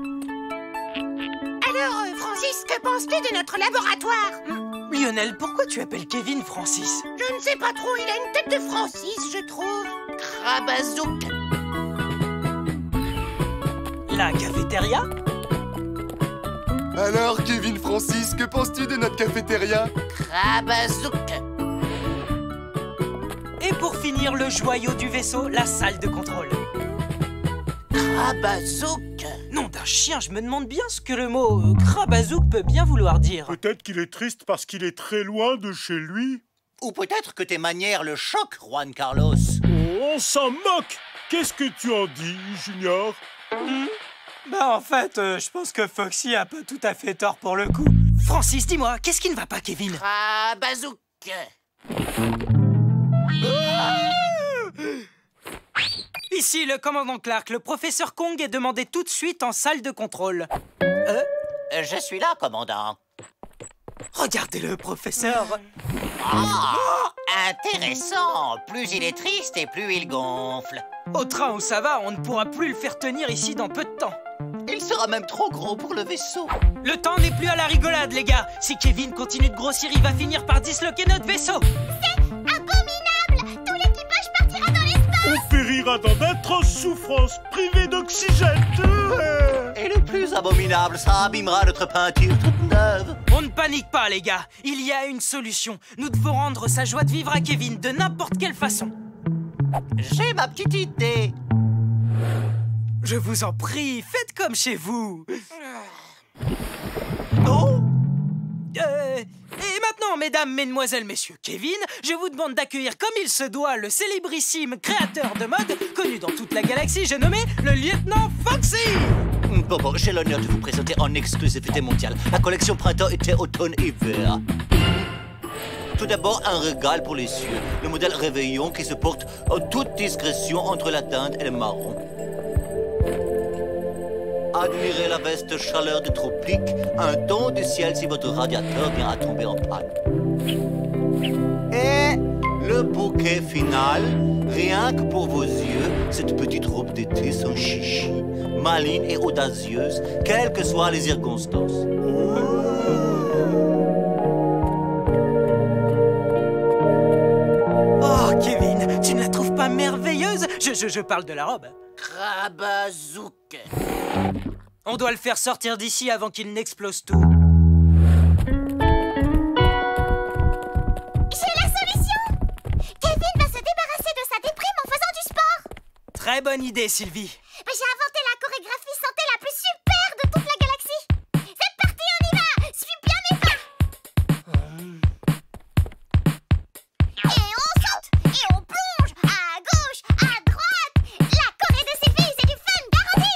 S9: Alors, euh, Francis, que penses-tu de notre laboratoire?
S2: Lionel, pourquoi tu appelles Kevin Francis?
S9: Je ne sais pas trop, il a une tête de Francis, je trouve.
S5: Krabazook.
S2: La cafétéria?
S11: Alors, Kevin Francis, que penses-tu de notre cafétéria?
S5: Krabazook.
S2: Et pour finir, le joyau du vaisseau, la salle de contrôle.
S5: Krabazook.
S2: Nom d'un chien, je me demande bien ce que le mot euh, Krabazook peut bien vouloir dire.
S15: Peut-être qu'il est triste parce qu'il est très loin de chez lui.
S7: Ou peut-être que tes manières le choquent, Juan Carlos.
S15: Oh, on s'en moque. Qu'est-ce que tu en dis, Junior?
S2: hmm. Bah en fait, euh, je pense que Foxy a pas tout à fait tort pour le coup. Francis, dis-moi, qu'est-ce qui ne va pas, Kevin?
S5: Krabazook.
S2: Ici le commandant Clark, le professeur Kong est demandé tout de suite en salle de contrôle. Euh
S7: Je suis là, commandant.
S2: Regardez-le, professeur.
S7: Ah, intéressant. Plus il est triste et plus il gonfle.
S2: Au train où ça va, on ne pourra plus le faire tenir ici dans peu de temps.
S7: Il sera même trop gros pour le vaisseau.
S2: Le temps n'est plus à la rigolade, les gars. Si Kevin continue de grossir, il va finir par disloquer notre vaisseau.
S1: C'est abominable. Tout l'équipage partira dans l'espace.
S15: On périra dans d'atroces souffrances, privés d'oxygène.
S7: Et le plus abominable, ça abîmera notre peinture toute neuve.
S2: On ne panique pas, les gars. Il y a une solution. Nous devons rendre sa joie de vivre à Kevin de n'importe quelle façon.
S7: J'ai ma petite idée.
S2: Je vous en prie, faites comme chez vous.
S7: Oh.
S2: Euh, et maintenant, mesdames, mesdemoiselles, messieurs, Kevin, je vous demande d'accueillir comme il se doit le célébrissime créateur de mode, connu dans toute la galaxie, j'ai nommé le lieutenant Foxy.
S7: Bon, bon, j'ai l'honneur de vous présenter en exclusivité mondiale la collection printemps, été, automne, hiver. Tout d'abord, un régal pour les cieux, le modèle Réveillon qui se porte en toute discrétion entre la dinde et le marron. Admirez la veste chaleur de tropique, un don du ciel si votre radiateur vient à tomber en panne. Et le bouquet final, rien que pour vos yeux, cette petite robe d'été sans chichi, maligne et audacieuse, quelles que soient les circonstances.
S2: Oh, Kevin, tu ne la trouves pas merveilleuse? je, je, je parle de la robe.
S5: Krabazook.
S2: On doit le faire sortir d'ici avant qu'il n'explose tout.
S1: J'ai la solution. Kevin va se débarrasser de sa déprime en faisant du sport.
S2: Très bonne idée, Sylvie.
S1: J'ai inventé la chorégraphie santé la plus super de toute la galaxie. C'est parti, on y va. Suis bien mes pas. Et on saute, et on plonge, à gauche, à droite. La choré de ces filles, c'est du fun garanti.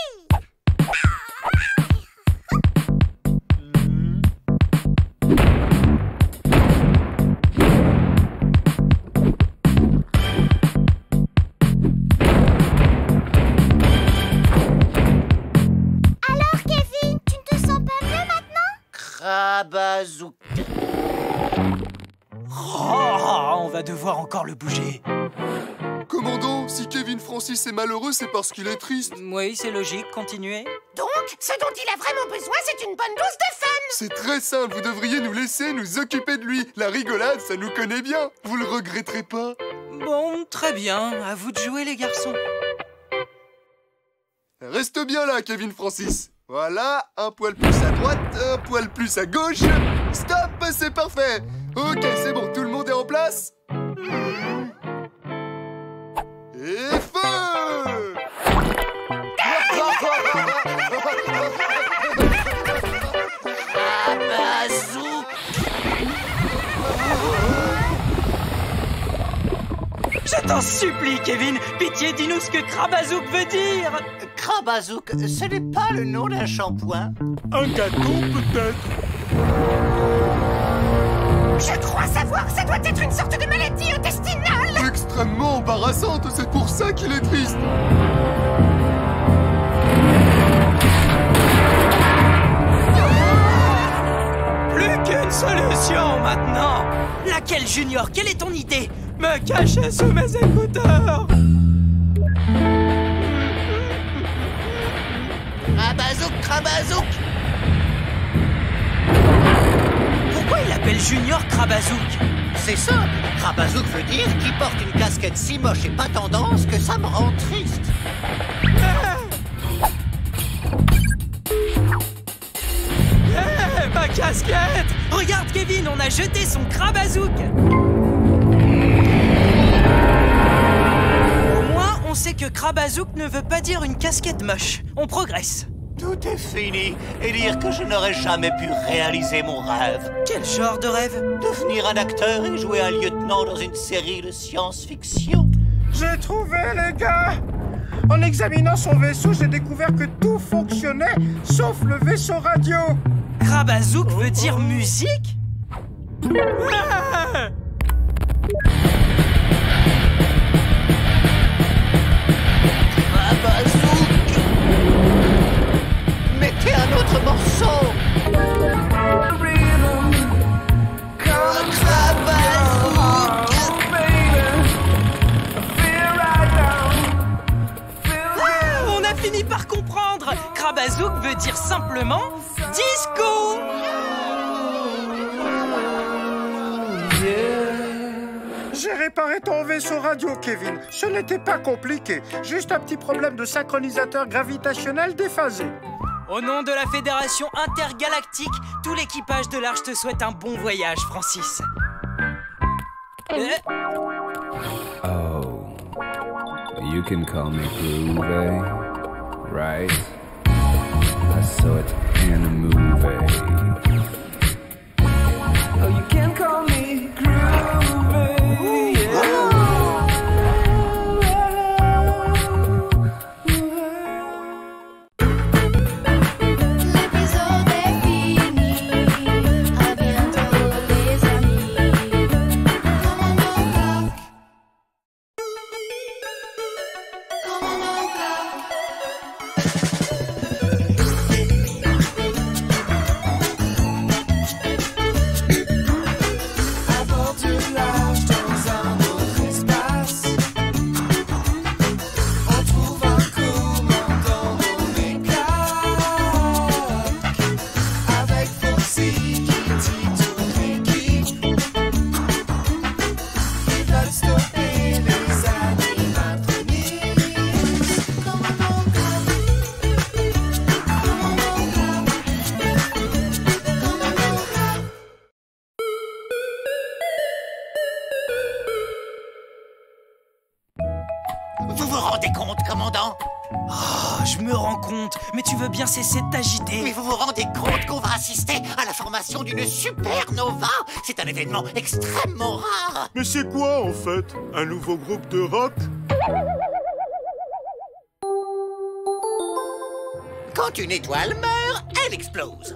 S1: Alors, Kevin, tu ne te sens pas mieux maintenant?
S5: Krabazook.
S2: Oh, on va devoir encore le bouger.
S11: Commandant, si Kevin Francis est malheureux, c'est parce qu'il est triste.
S2: Oui, c'est logique, continuez.
S9: Donc, ce dont il a vraiment besoin, c'est une bonne dose de fun.
S11: C'est très simple, vous devriez nous laisser nous occuper de lui. La rigolade, ça nous connaît bien. Vous le regretterez pas.
S2: Bon, très bien. À vous de jouer, les garçons.
S11: Reste bien là, Kevin Francis. Voilà, un poil plus à droite, un poil plus à gauche. Stop, c'est parfait. Ok, c'est bon, tout le monde est en place. Et feu!
S5: Krabazook.
S2: Je t'en supplie, Kevin. Pitié, dis-nous ce que Krabazook veut dire.
S7: Krabazook, ce n'est pas le nom d'un shampoing.
S15: Un gâteau, peut-être?
S9: Je crois savoir, ça doit être une sorte de maladie intestinale.
S11: Extra extrêmement embarrassante, c'est pour ça qu'il est triste.
S2: Plus qu'une solution maintenant. Laquelle, Junior? Quelle est ton idée? Me cacher sous mes écouteurs.
S6: Crabazouk, Crabazouk.
S2: Pourquoi il appelle Junior Crabazouk?
S7: C'est simple, Crabazouk veut dire qu'il porte une casquette si moche et pas tendance que ça me rend triste.
S2: Hé, ma casquette! Regarde, Kevin, on a jeté son Crabazouk! Au moins, on sait que Crabazouk ne veut pas dire une casquette moche. On progresse.
S7: Tout est fini, et dire que je n'aurais jamais pu réaliser mon rêve.
S2: Quel genre de rêve?
S7: Devenir un acteur et jouer un lieutenant dans une série de science-fiction.
S3: J'ai trouvé, les gars! En examinant son vaisseau, j'ai découvert que tout fonctionnait, sauf le vaisseau radio.
S2: Crabazouk veut dire musique? Ah!
S7: Crabazouk! Mettez un autre morceau!
S2: On a fini par comprendre! Crabazouk veut dire simplement disco!
S3: J'ai réparé ton vaisseau radio, Kevin. Ce n'était pas compliqué. Juste un petit problème de synchronisateur gravitationnel déphasé.
S2: Au nom de la Fédération intergalactique, tout l'équipage de l'Arche te souhaite un bon voyage, Francis. Euh...
S18: Oh, you can call me Groovy, right? I saw it in a movie. Oh, you can call me Groovy, yeah.
S7: Vous vous rendez compte, commandant?
S2: Oh, je me rends compte, mais tu veux bien cesser de t'agiter.
S7: Mais vous vous rendez compte qu'on va assister à la formation d'une supernova? C'est un événement extrêmement rare.
S15: Mais c'est quoi, en fait? Un nouveau groupe de rock?
S7: Quand une étoile meurt, elle explose.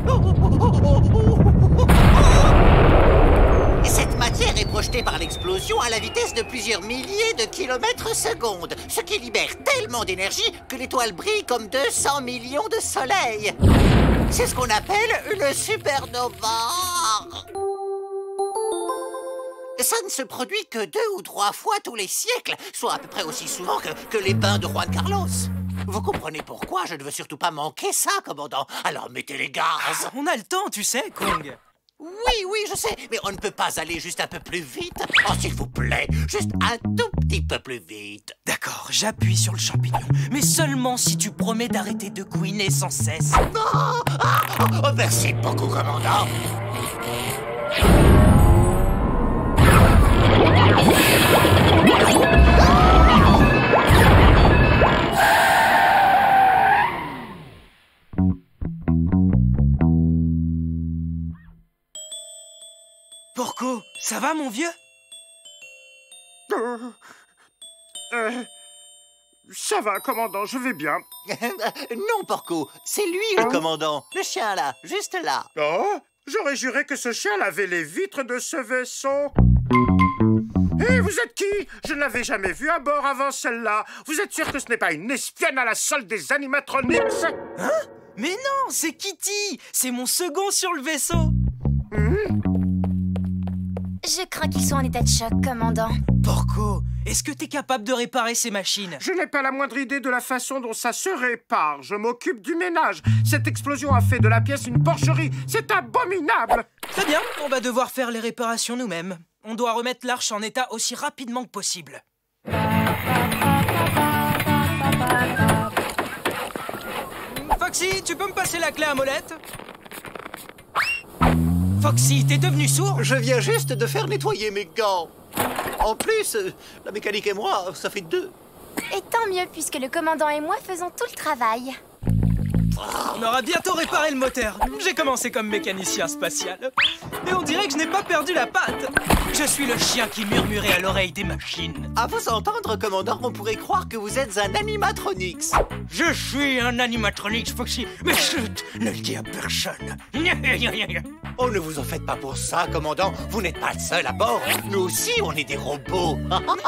S7: Et cette matière est projetée par l'explosion à la vitesse de plusieurs milliers de kilomètres secondes, ce qui libère tellement d'énergie que l'étoile brille comme deux cents millions de soleils. C'est ce qu'on appelle une supernova. Ça ne se produit que deux ou trois fois tous les siècles, soit à peu près aussi souvent que, que les bains de Juan Carlos. Vous comprenez pourquoi je ne veux surtout pas manquer ça, commandant. Alors mettez les gaz.
S2: Ah, on a le temps, tu sais, Kong.
S7: Oui, oui, je sais, mais on ne peut pas aller juste un peu plus vite. Oh, s'il vous plaît, juste un tout petit peu plus vite.
S2: D'accord, j'appuie sur le champignon, mais seulement si tu promets d'arrêter de couiner sans cesse.
S7: Oh, oh, oh, merci beaucoup, commandant.
S2: Porco, ça va, mon vieux?
S3: euh, euh, Ça va, commandant, je vais bien.
S7: Non, Porco, c'est lui le commandant. Le chien, là, juste là.
S3: Oh, j'aurais juré que ce chien lavait les vitres de ce vaisseau. Et vous êtes qui? Je ne l'avais jamais vue à bord avant celle-là. Vous êtes sûr que ce n'est pas une espionne à la solde des animatronics?
S2: Hein? Mais non, c'est Kitty. C'est mon second sur le vaisseau.
S3: Mmh.
S1: Je crains qu'ils soient en état de choc, commandant.
S2: Porco, est-ce que t'es capable de réparer ces machines?
S3: Je n'ai pas la moindre idée de la façon dont ça se répare. Je m'occupe du ménage. Cette explosion a fait de la pièce une porcherie. C'est abominable.
S2: Très bien, on va devoir faire les réparations nous-mêmes. On doit remettre l'arche en état aussi rapidement que possible. Foxy, tu peux me passer la clé à molette? Foxy, t'es devenu sourd?
S7: Je viens juste de faire nettoyer mes gants. En plus, euh, la mécanique et moi, ça fait deux.
S1: Et tant mieux, puisque le commandant et moi faisons tout le travail.
S2: On aura bientôt réparé le moteur. J'ai commencé comme mécanicien spatial. Mais on dirait que je n'ai pas perdu la patte. Je suis le chien qui murmurait à l'oreille des machines.
S7: À vous entendre, commandant, on pourrait croire que vous êtes un animatronics.
S2: Je suis un animatronics, Foxy. Mais chut, ne le dis à personne.
S7: Oh, ne vous en faites pas pour ça, commandant. Vous n'êtes pas le seul à bord. Nous aussi, on est des robots.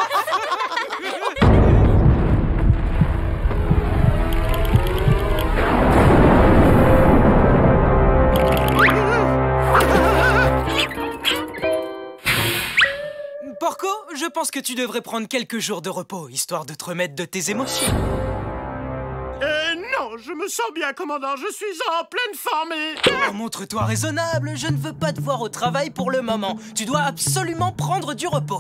S2: Porco, je pense que tu devrais prendre quelques jours de repos, histoire de te remettre de tes émotions.
S3: Euh, non, je me sens bien, commandant. Je suis en pleine forme et...
S2: Oh, montre-toi raisonnable. Je ne veux pas te voir au travail pour le moment. Tu dois absolument prendre du repos.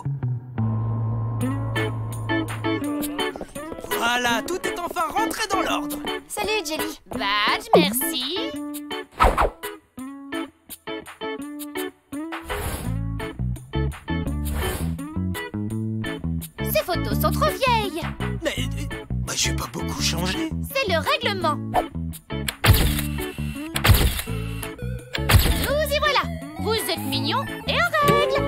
S2: Voilà, tout est enfin rentré dans l'ordre.
S1: Salut, Jelly.
S19: Badge, merci. Ces photos sont trop vieilles.
S2: Mais, bah, j'ai pas beaucoup changé.
S19: C'est le règlement. Nous y voilà. Vous êtes mignons et en règle.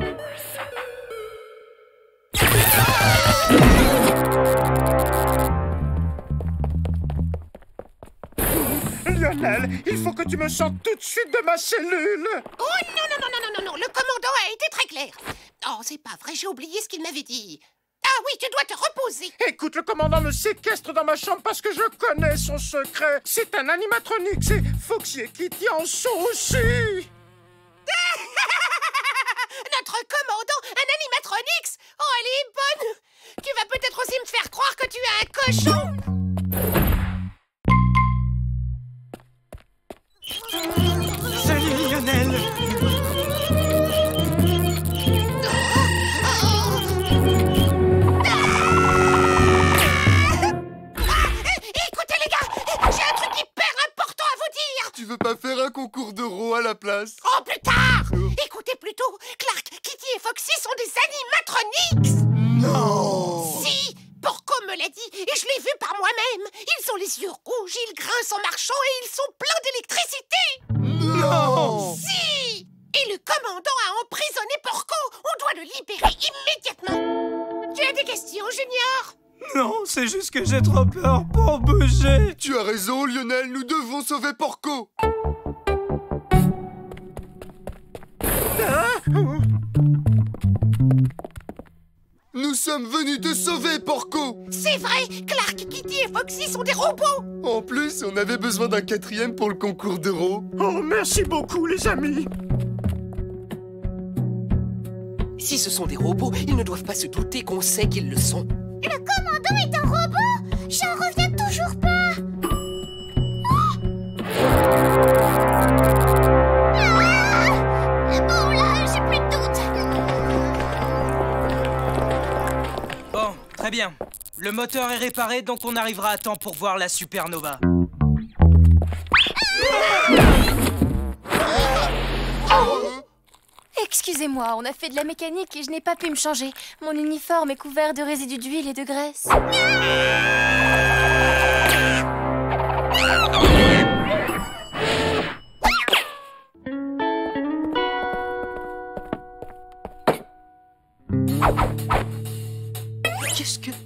S3: Lionel, il faut que tu me sortes tout de suite de ma cellule.
S5: Oh non, non, non, non, non, non, non, le commandant a été très clair. Oh, c'est pas vrai, j'ai oublié ce qu'il m'avait dit. Ah oui, tu dois te reposer.
S3: Écoute, le commandant me séquestre dans ma chambre parce que je connais son secret. C'est un animatronique, c'est Foxy et Kitty en sont aussi.
S5: Notre commandant, un animatronics. Oh, elle est bonne. Tu vas peut-être aussi me faire croire que tu es un cochon.
S2: Salut, Lionel.
S5: Écoutez, les gars, j'ai un truc hyper important à vous dire.
S11: Tu veux pas faire un concours d'euros à la place?
S5: Oh, plus tard. Écoutez plutôt, Clark, Kitty et Foxy sont des animatronics.
S11: Non.
S5: Si, Porco me l'a dit et je l'ai vu par moi-même. Ils ont les yeux rouges, ils grincent en marchant et ils sont pleins d'électricité.
S11: Non.
S5: Si. Et le commandant a emprisonné Porco. On doit le libérer immédiatement. Tu as des questions, Junior?
S2: Non, c'est juste que j'ai trop peur pour bouger.
S11: Tu as raison, Lionel, nous devons sauver Porco. Nous sommes venus te sauver, Porco.
S5: C'est vrai, Clark, Kitty et Foxy sont des robots.
S11: En plus, on avait besoin d'un quatrième pour le concours d'euros.
S3: Oh, merci beaucoup, les amis.
S10: Si ce sont des robots, ils ne doivent pas se douter qu'on sait qu'ils le sont.
S19: Le commandant est un robot? J'en reviens toujours pas. Ah bon, là, j'ai plus de doute.
S2: Bon, très bien. Le moteur est réparé, donc on arrivera à temps pour voir la supernova.
S1: Excusez-moi, on a fait de la mécanique et je n'ai pas pu me changer. Mon uniforme est couvert de résidus d'huile et de graisse.
S2: Qu'est-ce que...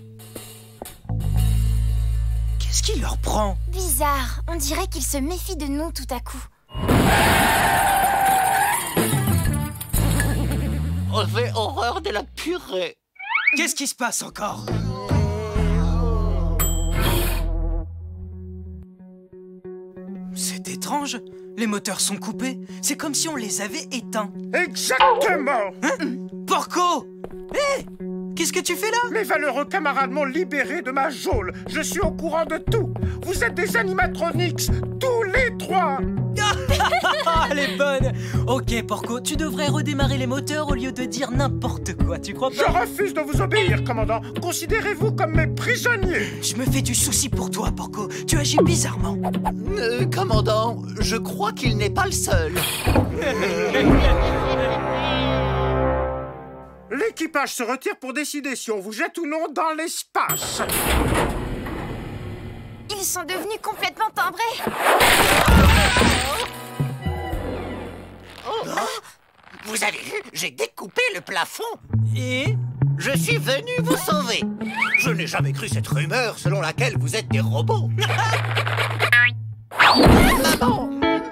S2: Qu'est-ce qui leur prend?
S1: Bizarre, on dirait qu'ils se méfient de nous tout à coup.
S6: Oh, j'ai horreur de la purée.
S2: Qu'est-ce qui se passe encore? C'est étrange. Les moteurs sont coupés. C'est comme si on les avait éteints.
S3: Exactement.
S2: Hein? Porco! Hé hey, qu'est-ce que tu fais là?
S3: Mes valeureux camarades m'ont libéré de ma geôle. Je suis au courant de tout. Vous êtes des animatronics, tous les trois.
S2: Elle est bonne. Ok, Porco, tu devrais redémarrer les moteurs au lieu de dire n'importe quoi, tu crois pas?
S3: Je refuse de vous obéir, commandant. Considérez-vous comme mes prisonniers.
S2: Je me fais du souci pour toi, Porco. Tu agis bizarrement.
S6: Euh, commandant, je crois qu'il n'est pas le seul.
S3: L'équipage se retire pour décider si on vous jette ou non dans l'espace.
S1: Ils sont devenus complètement timbrés.
S6: Oh. Vous avez vu, j'ai découpé le plafond.
S2: Et
S6: je suis venu vous sauver. Je n'ai jamais cru cette rumeur selon laquelle vous êtes des robots. Maman.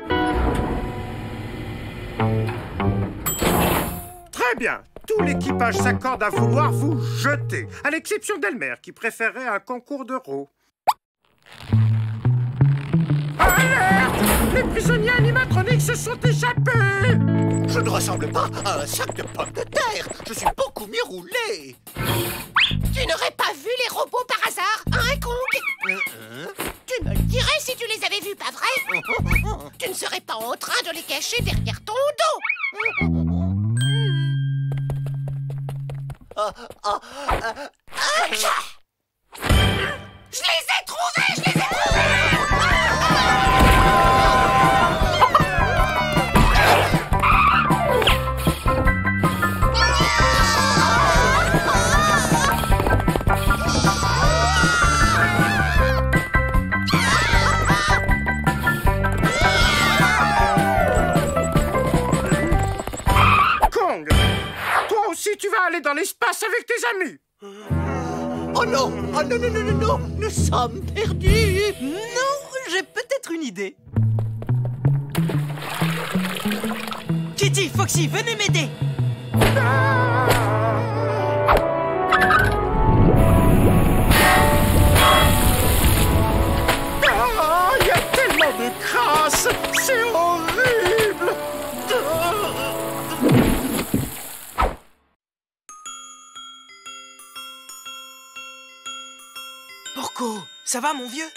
S3: Très bien. Tout l'équipage s'accorde à vouloir vous jeter, à l'exception d'Elmer, qui préférait un concours d'euros. Alerte! Les prisonniers animatroniques se sont échappés!
S6: Je ne ressemble pas à un sac de pommes de terre. Je suis beaucoup mieux roulé.
S5: Tu n'aurais pas vu les robots par hasard, hein, Kong?
S6: euh,
S5: Tu me le dirais si tu les avais vus, pas vrai? Tu ne serais pas en train de les cacher derrière ton dos.
S6: Ah, ah, ah, ah.
S5: Je les ai trouvés, je les ai trouvés.
S3: Kong, toi aussi tu vas aller dans l'espace avec tes amis.
S6: Oh non! Oh non, non, non, non, non! Nous sommes perdus!
S2: Non, j'ai peut-être une idée. Kitty, Foxy, venez m'aider.
S3: Ah, il y a tellement de crasse! C'est horrible!
S2: Porco, ça va mon vieux?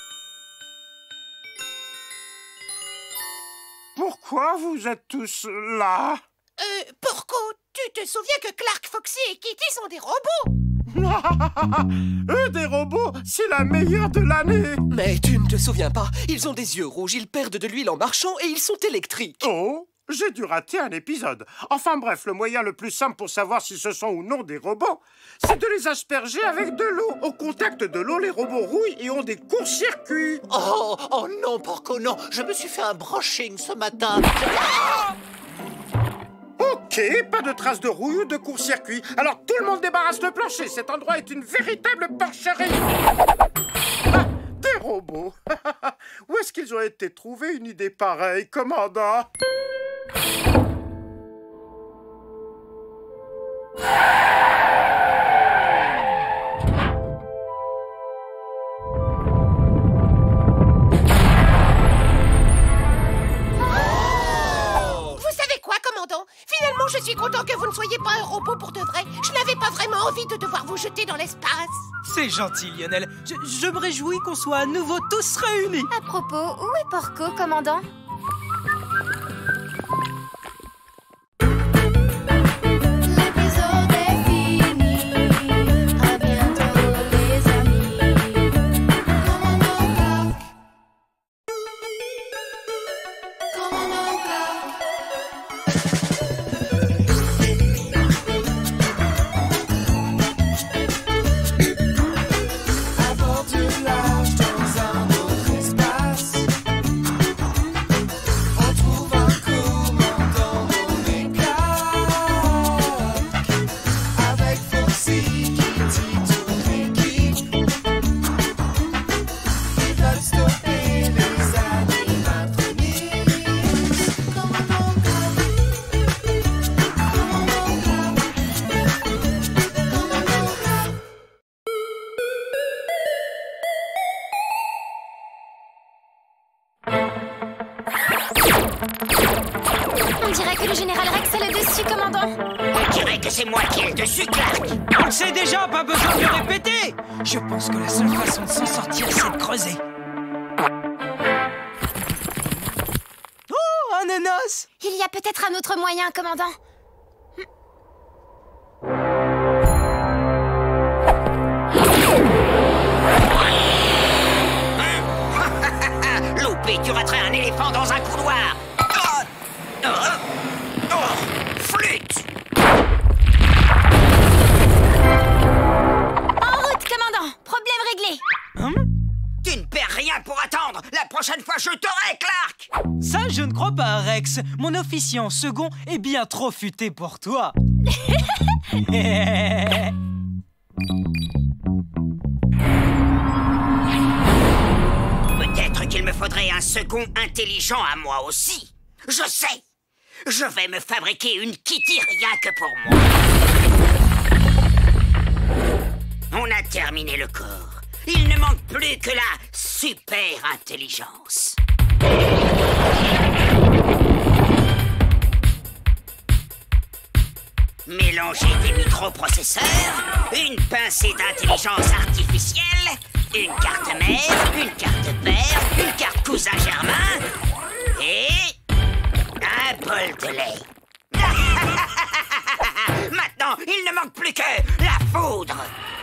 S3: Pourquoi vous êtes tous là?
S5: Euh, Porco, tu te souviens que Clark, Foxy et Kitty sont des robots?
S3: Eux, des robots, c'est la meilleure de l'année!
S10: Mais tu ne te souviens pas, ils ont des yeux rouges, ils perdent de l'huile en marchant et ils sont électriques.
S3: Oh, j'ai dû rater un épisode. Enfin bref, le moyen le plus simple pour savoir si ce sont ou non des robots, c'est de les asperger avec de l'eau. Au contact de l'eau, les robots rouillent et ont des courts-circuits.
S6: Oh, oh non, Porco, non. Je me suis fait un brushing ce matin.
S3: Ok, pas de traces de rouille ou de court-circuit. Alors tout le monde débarrasse le plancher. Cet endroit est une véritable porcherie. Ah, des robots. Où est-ce qu'ils ont été trouvés une idée pareille, commandant?
S5: Finalement, je suis content que vous ne soyez pas un robot pour de vrai. Je n'avais pas vraiment envie de devoir vous jeter dans l'espace.
S2: C'est gentil, Lionel. Je, je me réjouis qu'on soit à nouveau tous réunis.
S1: À propos, où est Porco, commandant? L'épisode est fini. À bientôt, les amis. Commandant Clark. Commandant Clark.
S8: À bord du large dans un autre espace.
S1: On dirait que le général Rex a le dessus, commandant.
S9: On dirait que c'est moi qui ai le dessus, Clark.
S2: On le sait déjà, pas besoin de le répéter. Je pense que la seule façon de s'en sortir, c'est de creuser. Oh, un ananas!
S1: Il y a peut-être un autre moyen, commandant.
S9: Loupé, tu raterais un éléphant dans un couloir. Oh, oh, oh, flûte.
S1: En route, commandant. Problème réglé.
S2: Hum?
S9: Tu ne perds rien pour attendre. La prochaine fois, je t'aurai, Clark.
S2: Ça, je ne crois pas, Rex. Mon officier en second est bien trop futé pour toi.
S9: Peut-être qu'il me faudrait un second intelligent à moi aussi. Je sais. Je vais me fabriquer une Kitty rien que pour moi. On a terminé le corps. Il ne manque plus que la super intelligence. Mélanger des microprocesseurs, une pincée d'intelligence artificielle, une carte mère, une carte père, une carte cousin germain et un bol de lait. Maintenant, il ne manque plus que la foudre.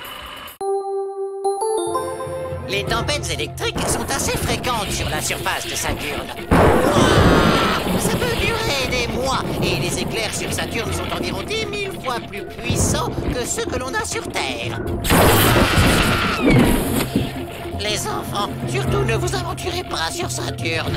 S7: Les tempêtes électriques sont assez fréquentes sur la surface de Saturne. Ouah, ça peut durer des mois. Et les éclairs sur Saturne sont environ dix mille fois plus puissants que ceux que l'on a sur Terre. Les enfants, surtout ne vous aventurez pas sur Saturne.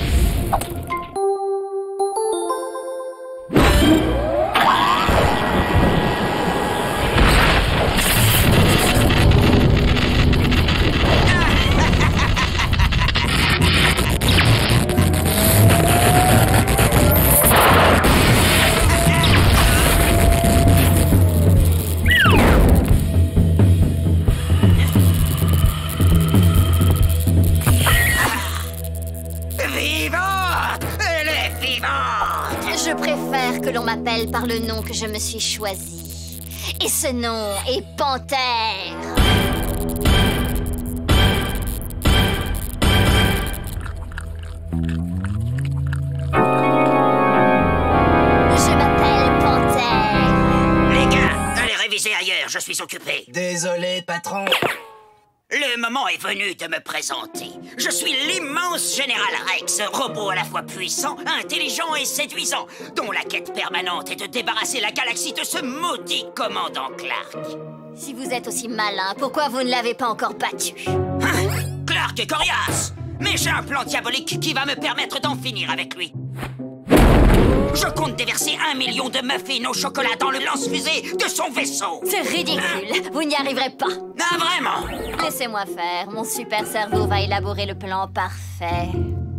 S16: Je préfère que l'on m'appelle par le nom que je me suis choisi. Et ce nom est Panthère. Je m'appelle Panthère.
S9: Les gars, allez réviser ailleurs, je suis occupé.
S10: Désolé, patron.
S9: Le moment est venu de me présenter. Je suis l'immense Général Rex, robot à la fois puissant, intelligent et séduisant, dont la quête permanente est de débarrasser la galaxie de ce maudit commandant Clark.
S16: Si vous êtes aussi malin, pourquoi vous ne l'avez pas encore battu?
S9: Hein? Clark est coriace, mais j'ai un plan diabolique qui va me permettre d'en finir avec lui. Je compte déverser un million de muffins au chocolat dans le lance-fusée de son vaisseau.
S16: C'est ridicule. Vous n'y arriverez pas.
S9: Ah, vraiment?
S16: Laissez-moi faire. Mon super cerveau va élaborer le plan parfait.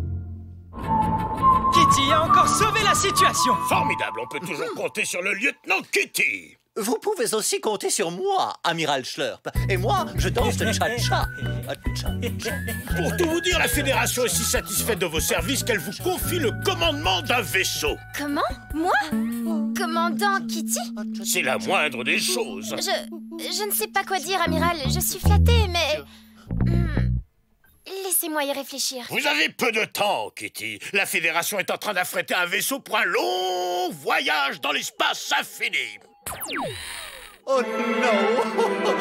S2: Kitty a encore sauvé la situation.
S13: Formidable, on peut toujours compter sur le lieutenant Kitty.
S7: Vous pouvez aussi compter sur moi, Amiral Schlurp. Et moi, je danse le cha-cha.
S13: Pour tout vous dire, la Fédération est si satisfaite de vos services qu'elle vous confie le commandement d'un vaisseau.
S1: Comment? Moi? Commandant Kitty?
S13: C'est la moindre des choses.
S1: Je... je ne sais pas quoi dire, amiral. Je suis flattée, mais... Hmm. Laissez-moi y réfléchir.
S13: Vous avez peu de temps, Kitty. La Fédération est en train d'affréter un vaisseau pour un long voyage dans l'espace infini.
S7: Oh non!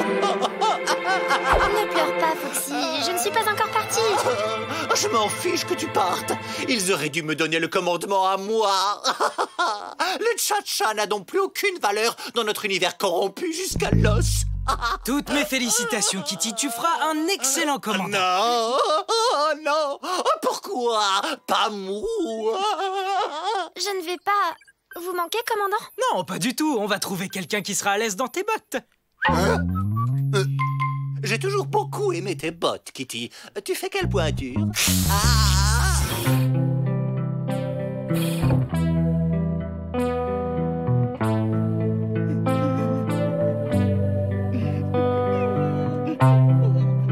S1: Ne pleure pas, Foxy. Je ne suis pas encore partie.
S7: Oh, je m'en fiche que tu partes. Ils auraient dû me donner le commandement à moi. Le cha-cha n'a donc plus aucune valeur dans notre univers corrompu jusqu'à l'os.
S2: Toutes mes félicitations, Kitty. Tu feras un excellent commandant.
S7: Non! Oh non! Pourquoi? Pas moi!
S1: Je ne vais pas... Vous manquez, commandant?
S2: Non, pas du tout. On va trouver quelqu'un qui sera à l'aise dans tes bottes.
S7: Hein? euh, J'ai toujours beaucoup aimé tes bottes, Kitty. Tu fais quelle pointure? Ah!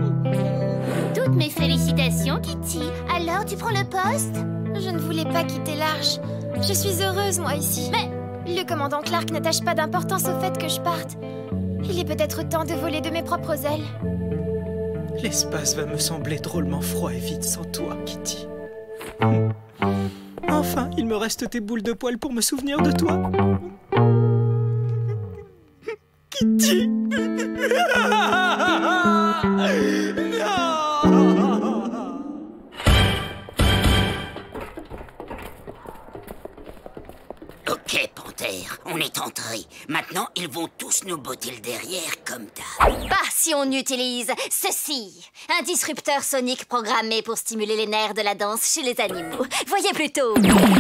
S19: Toutes mes félicitations, Kitty. Alors, tu prends le poste?
S1: Je ne voulais pas quitter c'est large. Je suis heureuse, moi, ici. Mais le commandant Clark n'attache pas d'importance au fait que je parte. Il est peut-être temps de voler de mes propres ailes.
S2: L'espace va me sembler drôlement froid et vide sans toi, Kitty. Enfin, il me reste tes boules de poils pour me souvenir de toi. Kitty.
S9: Ok, Panthère, on est entré. Maintenant, ils vont tous nous botter le derrière comme d'hab.
S16: Bah, si on utilise ceci. Un disrupteur sonique programmé pour stimuler les nerfs de la danse chez les animaux. Voyez plutôt.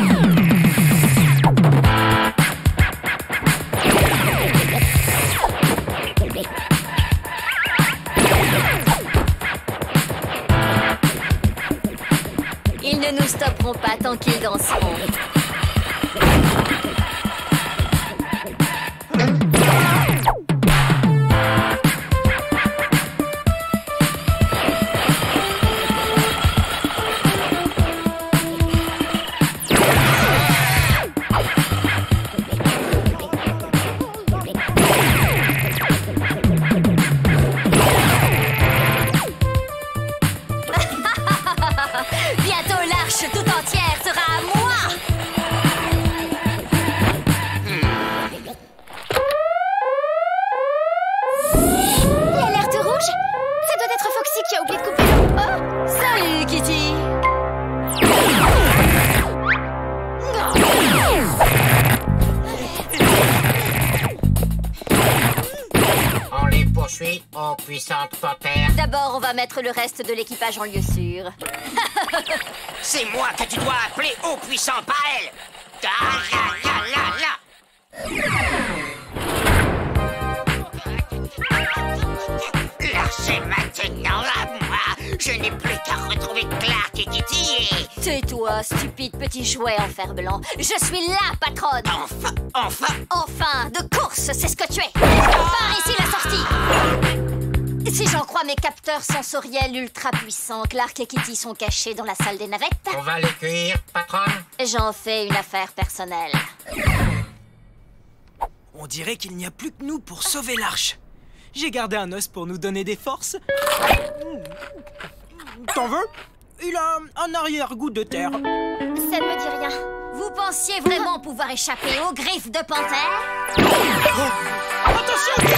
S16: Ils ne nous stopperont pas tant qu'ils danseront.
S12: Oh, puissante panthère.
S16: D'abord, on va mettre le reste de l'équipage en lieu sûr.
S9: C'est moi que tu dois appeler au puissant, pas elle. Ah, là, là, là, là. Lâchez maintenant à moi. Je n'ai plus qu'à retrouver Clark et Kitty et...
S16: Tais-toi, stupide petit jouet en fer blanc. Je suis la patronne.
S9: Enfin, enfin.
S16: Enfin, de course, c'est ce que tu es. Par ici la sortie. Si j'en crois mes capteurs sensoriels ultra puissants, Clark et Kitty sont cachés dans la salle des navettes.
S12: On va les cuire, patronne.
S16: J'en fais une affaire personnelle.
S2: On dirait qu'il n'y a plus que nous pour sauver l'arche. J'ai gardé un os pour nous donner des forces. T'en veux? Il a un arrière-goût de terre.
S1: Ça ne me dit rien.
S16: Vous pensiez vraiment pouvoir échapper aux griffes de panthère?
S2: Oh. Attention!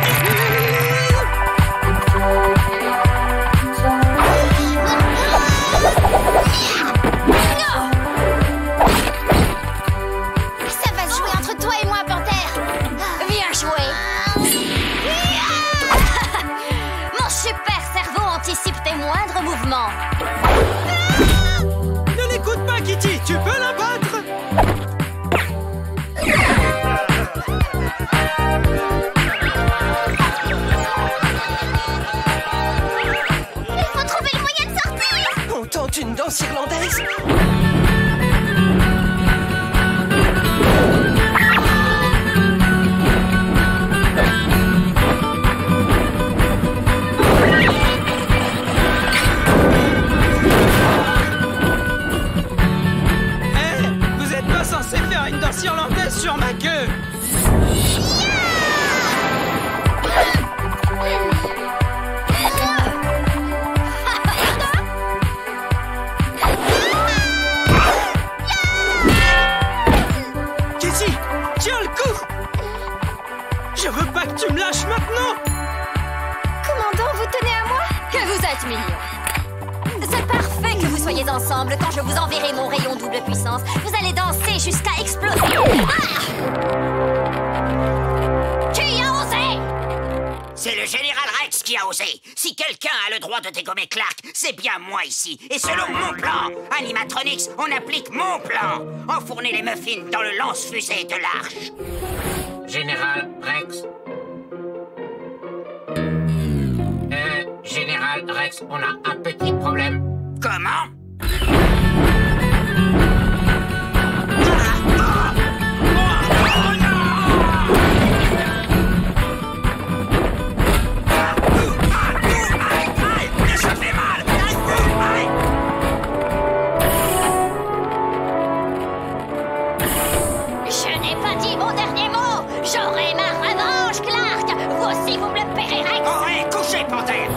S1: Ça va se jouer entre toi et moi, panthère.
S16: Viens jouer. Mon super cerveau anticipe tes moindres mouvements.
S2: Ne l'écoute pas, Kitty. Tu peux la battre.
S1: Il faut trouver le moyen de sortir.
S10: On tente une danse irlandaise.
S2: Une danse irlandaise sur ma queue. Kitty, tiens le coup. Je veux pas que tu me lâches maintenant.
S1: Commandant, vous tenez à moi?
S16: Que vous êtes mignon. C'est parfait que vous soyez ensemble. Quand je vous enverrai mon rayon double puissance, vous allez danser jusqu'à exploser. Ah! Qui a osé?
S9: C'est le général Rex qui a osé. Si quelqu'un a le droit de dégommer Clark, c'est bien moi ici. Et selon mon plan, Animatronics, on applique mon plan. Enfourner les muffins dans le lance-fusée de l'arche.
S12: Général Rex. Euh, Général Rex, on a un petit problème.
S9: Comment?
S16: pas dit mon dernier mot. J'aurai ma revanche, Clark. Vous aussi, vous me le paierez, Rex.
S9: Oh, ouais, couchez, panthère.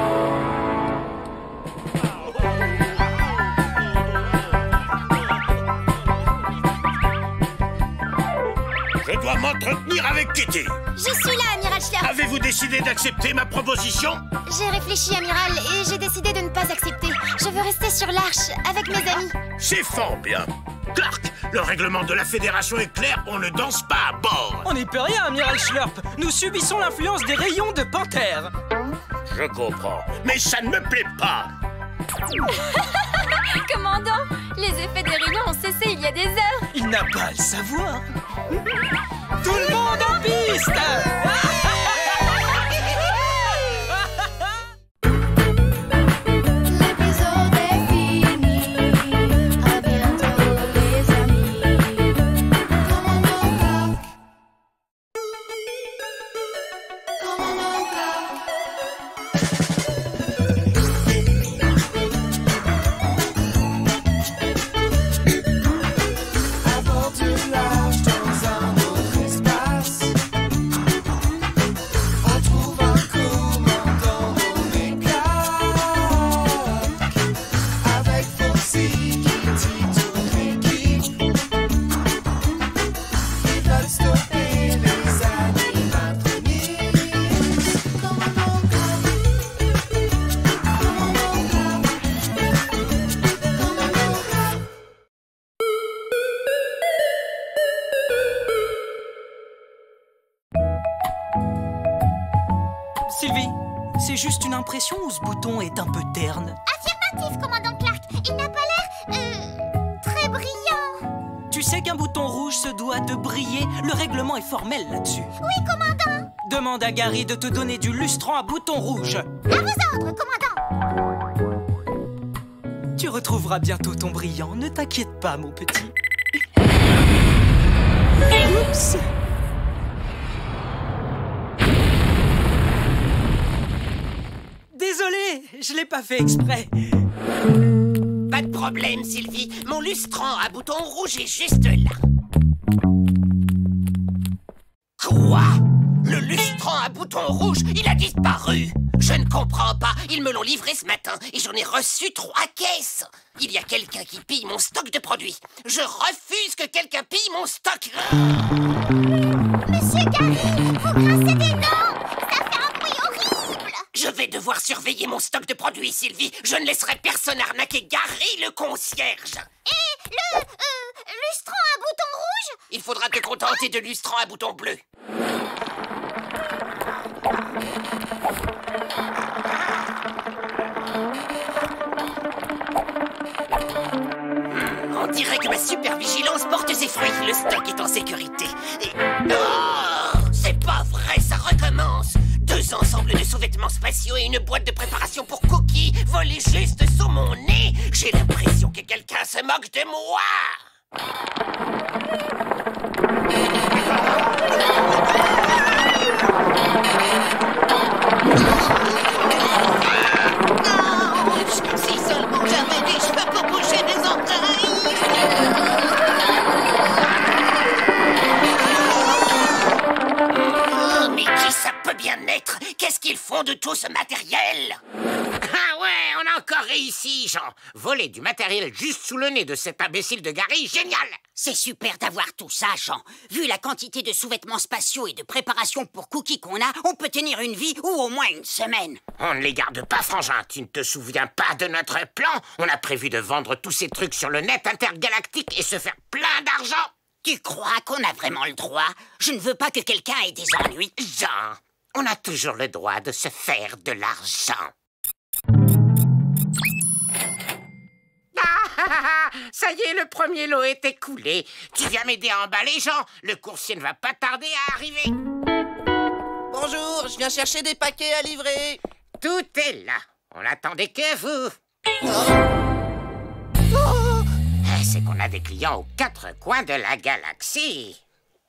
S13: Je dois m'entretenir avec Kitty.
S1: Je suis là, Amiral Schlurp.
S13: Avez-vous décidé d'accepter ma proposition?
S1: J'ai réfléchi, Amiral, et j'ai décidé de ne pas accepter. Je veux rester sur l'Arche, avec mes amis.
S13: C'est fort bien. Clark, le règlement de la Fédération est clair, on ne danse pas à bord.
S2: On n'y peut rien, Amiral Schlurp. Nous subissons l'influence des rayons de Panthère.
S13: Je comprends, mais ça ne me plaît pas.
S1: Commandant, les effets des rayons ont cessé il y a des heures.
S2: Il n'a pas à le savoir. Tout le monde en piste. Sylvie, c'est juste une impression ou ce bouton est un peu terne?
S19: Affirmatif, commandant Clark. Il n'a pas l'air... Euh, très brillant.
S2: Tu sais qu'un bouton rouge se doit de briller. Le règlement est formel là-dessus.
S19: Oui, commandant.
S2: Demande à Gary de te donner du lustrant à bouton rouge.
S19: À vos ordres, commandant.
S2: Tu retrouveras bientôt ton brillant. Ne t'inquiète pas, mon petit. Oups! Désolé, je l'ai pas fait exprès.
S5: Pas de problème, Sylvie. Mon lustrant à bouton rouge est juste là. Quoi? Le lustrant à bouton rouge, il a disparu. Je ne comprends pas. Ils me l'ont livré ce matin et j'en ai reçu trois caisses. Il y a quelqu'un qui pille mon stock de produits. Je refuse que quelqu'un pille mon stock.
S19: Monsieur Gary, vous grincez des dents. Ça fait un bruit horrible.
S5: Je vais devoir surveiller mon stock de produits, Sylvie. Je ne laisserai personne arnaquer Gary, le concierge.
S19: Et le... Euh, lustrant à bouton rouge?
S5: Il faudra te contenter de lustrant à bouton bleu. On dirait que ma super vigilance porte ses fruits. Le stock est en sécurité. Et... Oh, c'est pas vrai, ça recommence. Deux ensembles de sous-vêtements spatiaux et une boîte de préparation pour cookies volés juste sous mon nez. J'ai l'impression que quelqu'un se moque de moi. Si seulement j'avais des cheveux pour bouger mes entrailles. Oh, mais qui ça peut bien être? Qu'est-ce qu'ils font de tout ce matériel?
S12: Ah ouais, on a encore réussi, Jean. Voler du matériel juste sous le nez de cet imbécile de Gary, génial!
S9: C'est super d'avoir tout ça, Jean. Vu la quantité de sous-vêtements spatiaux et de préparation pour cookies qu'on a, on peut tenir une vie ou au moins une semaine.
S12: On ne les garde pas, frangin. Tu ne te souviens pas de notre plan? On a prévu de vendre tous ces trucs sur le net intergalactique et se faire plein d'argent.
S9: Tu crois qu'on a vraiment le droit? Je ne veux pas que quelqu'un ait des ennuis.
S12: Jean, on a toujours le droit de se faire de l'argent. Ah, ça y est, le premier lot est écoulé. Tu viens m'aider à emballer, Jean? Le coursier ne va pas tarder à arriver.
S20: Bonjour, je viens chercher des paquets à livrer.
S12: Tout est là. On attendait que vous.
S20: Oh.
S12: Oh. C'est qu'on a des clients aux quatre coins de la galaxie.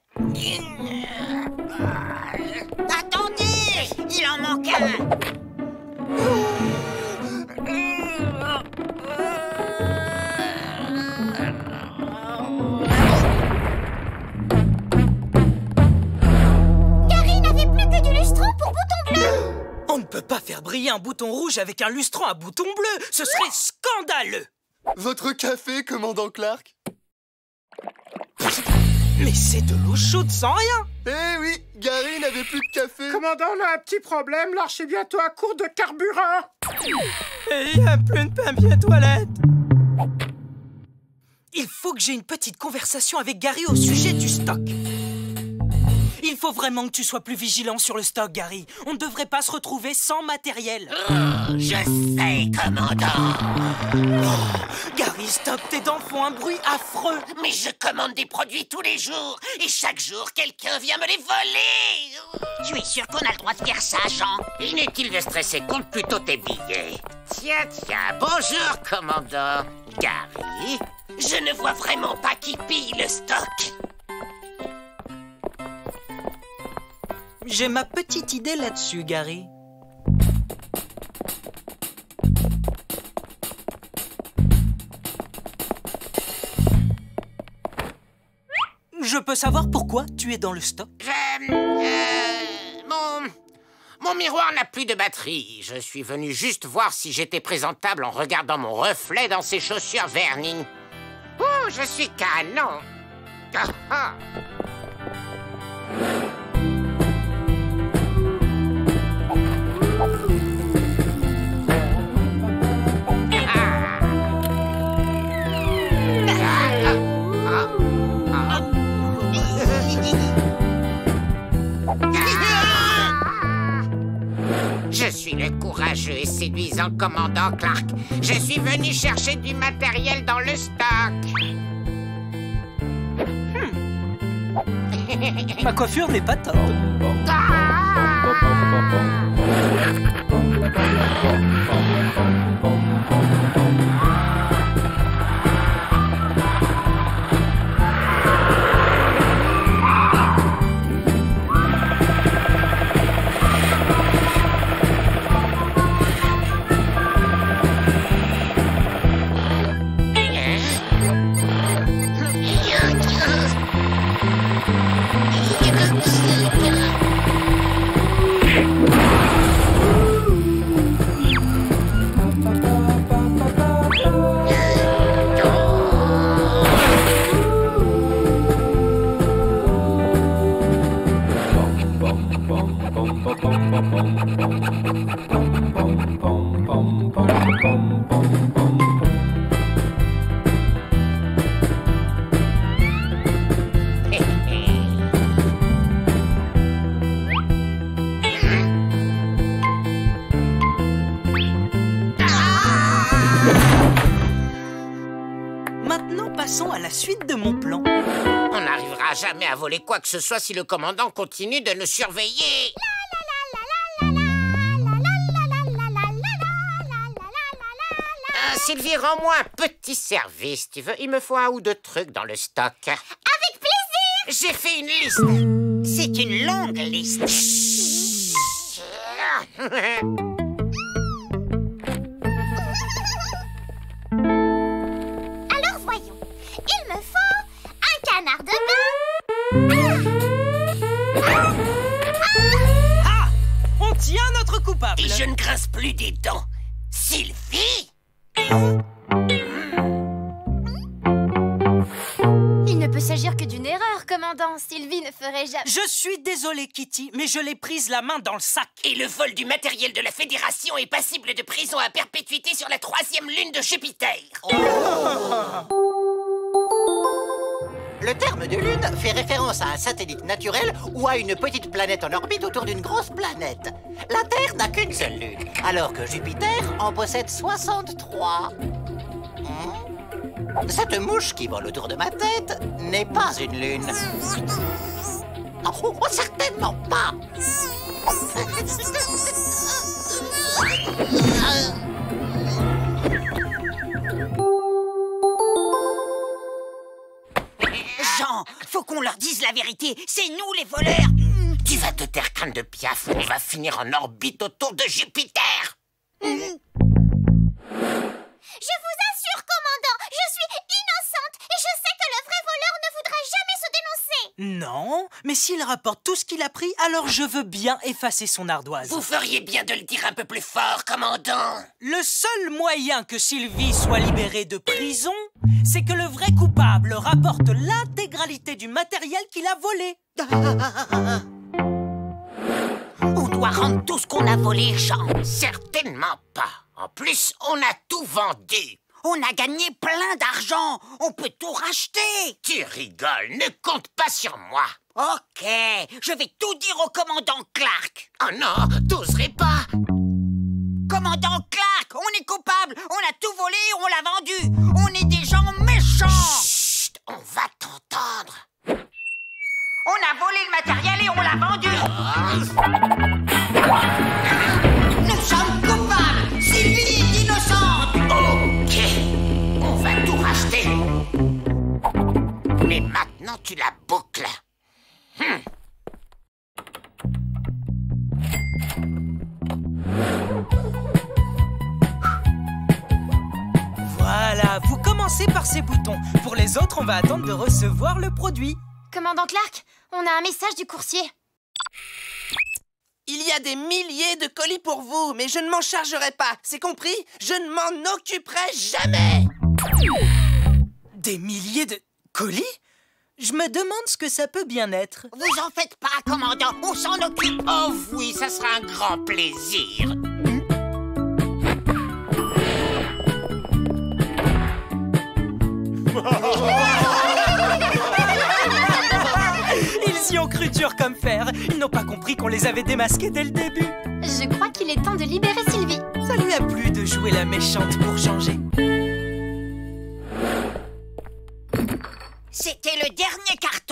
S9: Attendez, il en manque un.
S2: Pas faire briller un bouton rouge avec un lustron à bouton bleu, ce serait scandaleux.
S11: Votre café, commandant Clark?
S2: Mais c'est de l'eau chaude sans rien.
S11: Eh oui, Gary n'avait plus de café.
S3: Commandant, on a un petit problème. L'arche est bientôt à court de carburant.
S2: Et il n'y a plus de papier toilette. Il faut que j'ai une petite conversation avec Gary au sujet du stock. Il faut vraiment que tu sois plus vigilant sur le stock, Gary. On ne devrait pas se retrouver sans matériel.
S5: Oh, je sais, commandant.
S2: Oh, Gary, stop, tes dents font un bruit affreux.
S5: Mais je commande des produits tous les jours. Et chaque jour, quelqu'un vient me les voler.
S9: Tu es sûr qu'on a le droit de faire ça, Jean?
S12: Inutile de stresser, compte plutôt tes billets. Tiens, tiens, bonjour, commandant. Gary?
S5: Je ne vois vraiment pas qui pille le stock.
S2: J'ai ma petite idée là-dessus, Gary. Je peux savoir pourquoi tu es dans le stock?
S12: Je... Euh, mon... Mon miroir n'a plus de batterie. Je suis venu juste voir si j'étais présentable en regardant mon reflet dans ces chaussures vernies. Oh, je suis canon. Ah, ah. Je suis le courageux et séduisant commandant Clark. Je suis venu chercher du matériel dans le stock.
S2: Hmm. Ma coiffure n'est pas top. Maintenant, passons à la suite de mon plan.
S12: On n'arrivera jamais à voler quoi que ce soit si le commandant continue de nous surveiller. Ah, Sylvie, rends-moi un petit service, tu veux? Il me faut un ou deux trucs dans le stock.
S19: Avec plaisir!
S12: J'ai fait une liste.
S9: C'est une longue liste.
S19: Alors voyons. Il me faut un canard de bain.
S2: Ah! On tient notre coupable.
S5: Et je ne grince plus des dents. Sylvie?
S1: Il ne peut s'agir que d'une erreur, commandant. Sylvie ne ferait jamais...
S2: Je suis désolé, Kitty, mais je l'ai prise la main dans le sac.
S5: Et le vol du matériel de la Fédération est passible de prison à perpétuité sur la troisième lune de Jupiter.
S7: Oh. Le terme de lune fait référence à un satellite naturel ou à une petite planète en orbite autour d'une grosse planète. La Terre n'a qu'une seule lune, alors que Jupiter en possède soixante-trois. Hmm? Cette mouche qui vole autour de ma tête n'est pas une lune. Oh, oh, certainement pas.
S9: Jean, faut qu'on leur dise la vérité. C'est nous les voleurs.
S12: Tu vas te taire, crâne de piaf, ou on va finir en orbite autour de Jupiter.
S19: Je vous assure, commandant, je suis innocente et je sais que le vrai voleur ne voudra jamais se dénoncer.
S2: Non, mais s'il rapporte tout ce qu'il a pris, alors je veux bien effacer son ardoise.
S5: Vous feriez bien de le dire un peu plus fort, commandant.
S2: Le seul moyen que Sylvie soit libérée de prison, c'est que le vrai coupable rapporte l'intégralité du matériel qu'il a volé.
S5: On doit rendre tout ce qu'on a volé, Jean. Certainement pas. En plus, on a tout vendu. On a gagné plein d'argent. On peut tout racheter.
S12: Tu rigoles, ne compte pas sur moi.
S5: Ok, je vais tout dire au commandant Clark.
S12: Oh non, t'oserais pas.
S5: Commandant Clark, on est coupable. On a tout volé, on l'a vendu. On est des gens méchants.
S12: Chut, on va t'entendre.
S5: On a volé le matériel et on l'a vendu. Nous sommes coupables. Sylvie est innocente.
S12: Ok, on va tout racheter. Mais maintenant, tu la boucles. Hmm.
S2: Voilà, vous commencez par ces boutons. Pour les autres, on va attendre de recevoir le produit.
S1: Commandant Clark, on a un message du coursier.
S20: Il y a des milliers de colis pour vous, mais je ne m'en chargerai pas. C'est compris? Je ne m'en occuperai jamais.
S2: Des milliers de colis? Je me demande ce que ça peut bien être.
S5: Vous en faites pas, commandant. On s'en occupe.
S12: Oh oui, ça sera un grand plaisir.
S2: Ils y ont cru dur comme fer. Ils n'ont pas compris qu'on les avait démasqués dès le début.
S1: Je crois qu'il est temps de libérer Sylvie.
S2: Ça lui a plu de jouer la méchante pour changer.
S5: C'était le dernier carton.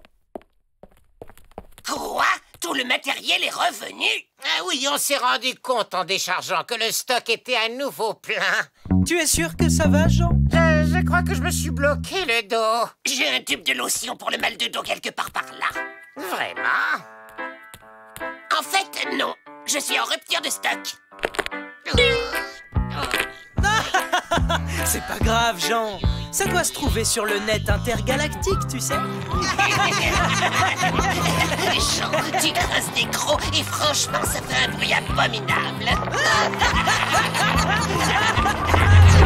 S5: Quoi? Tout le matériel est revenu?
S12: Ah oui, on s'est rendu compte en déchargeant que le stock était à nouveau plein.
S2: Tu es sûr que ça va, Jean?
S12: Je, je crois que je me suis bloqué le dos.
S5: J'ai un tube de lotion pour le mal de dos quelque part par là.
S12: Vraiment?
S5: En fait, non. Je suis en rupture de stock.
S2: C'est pas grave, Jean. Ça doit se trouver sur le net intergalactique, tu sais.
S5: Jean, tu crasses des crocs et franchement, ça fait un bruit abominable.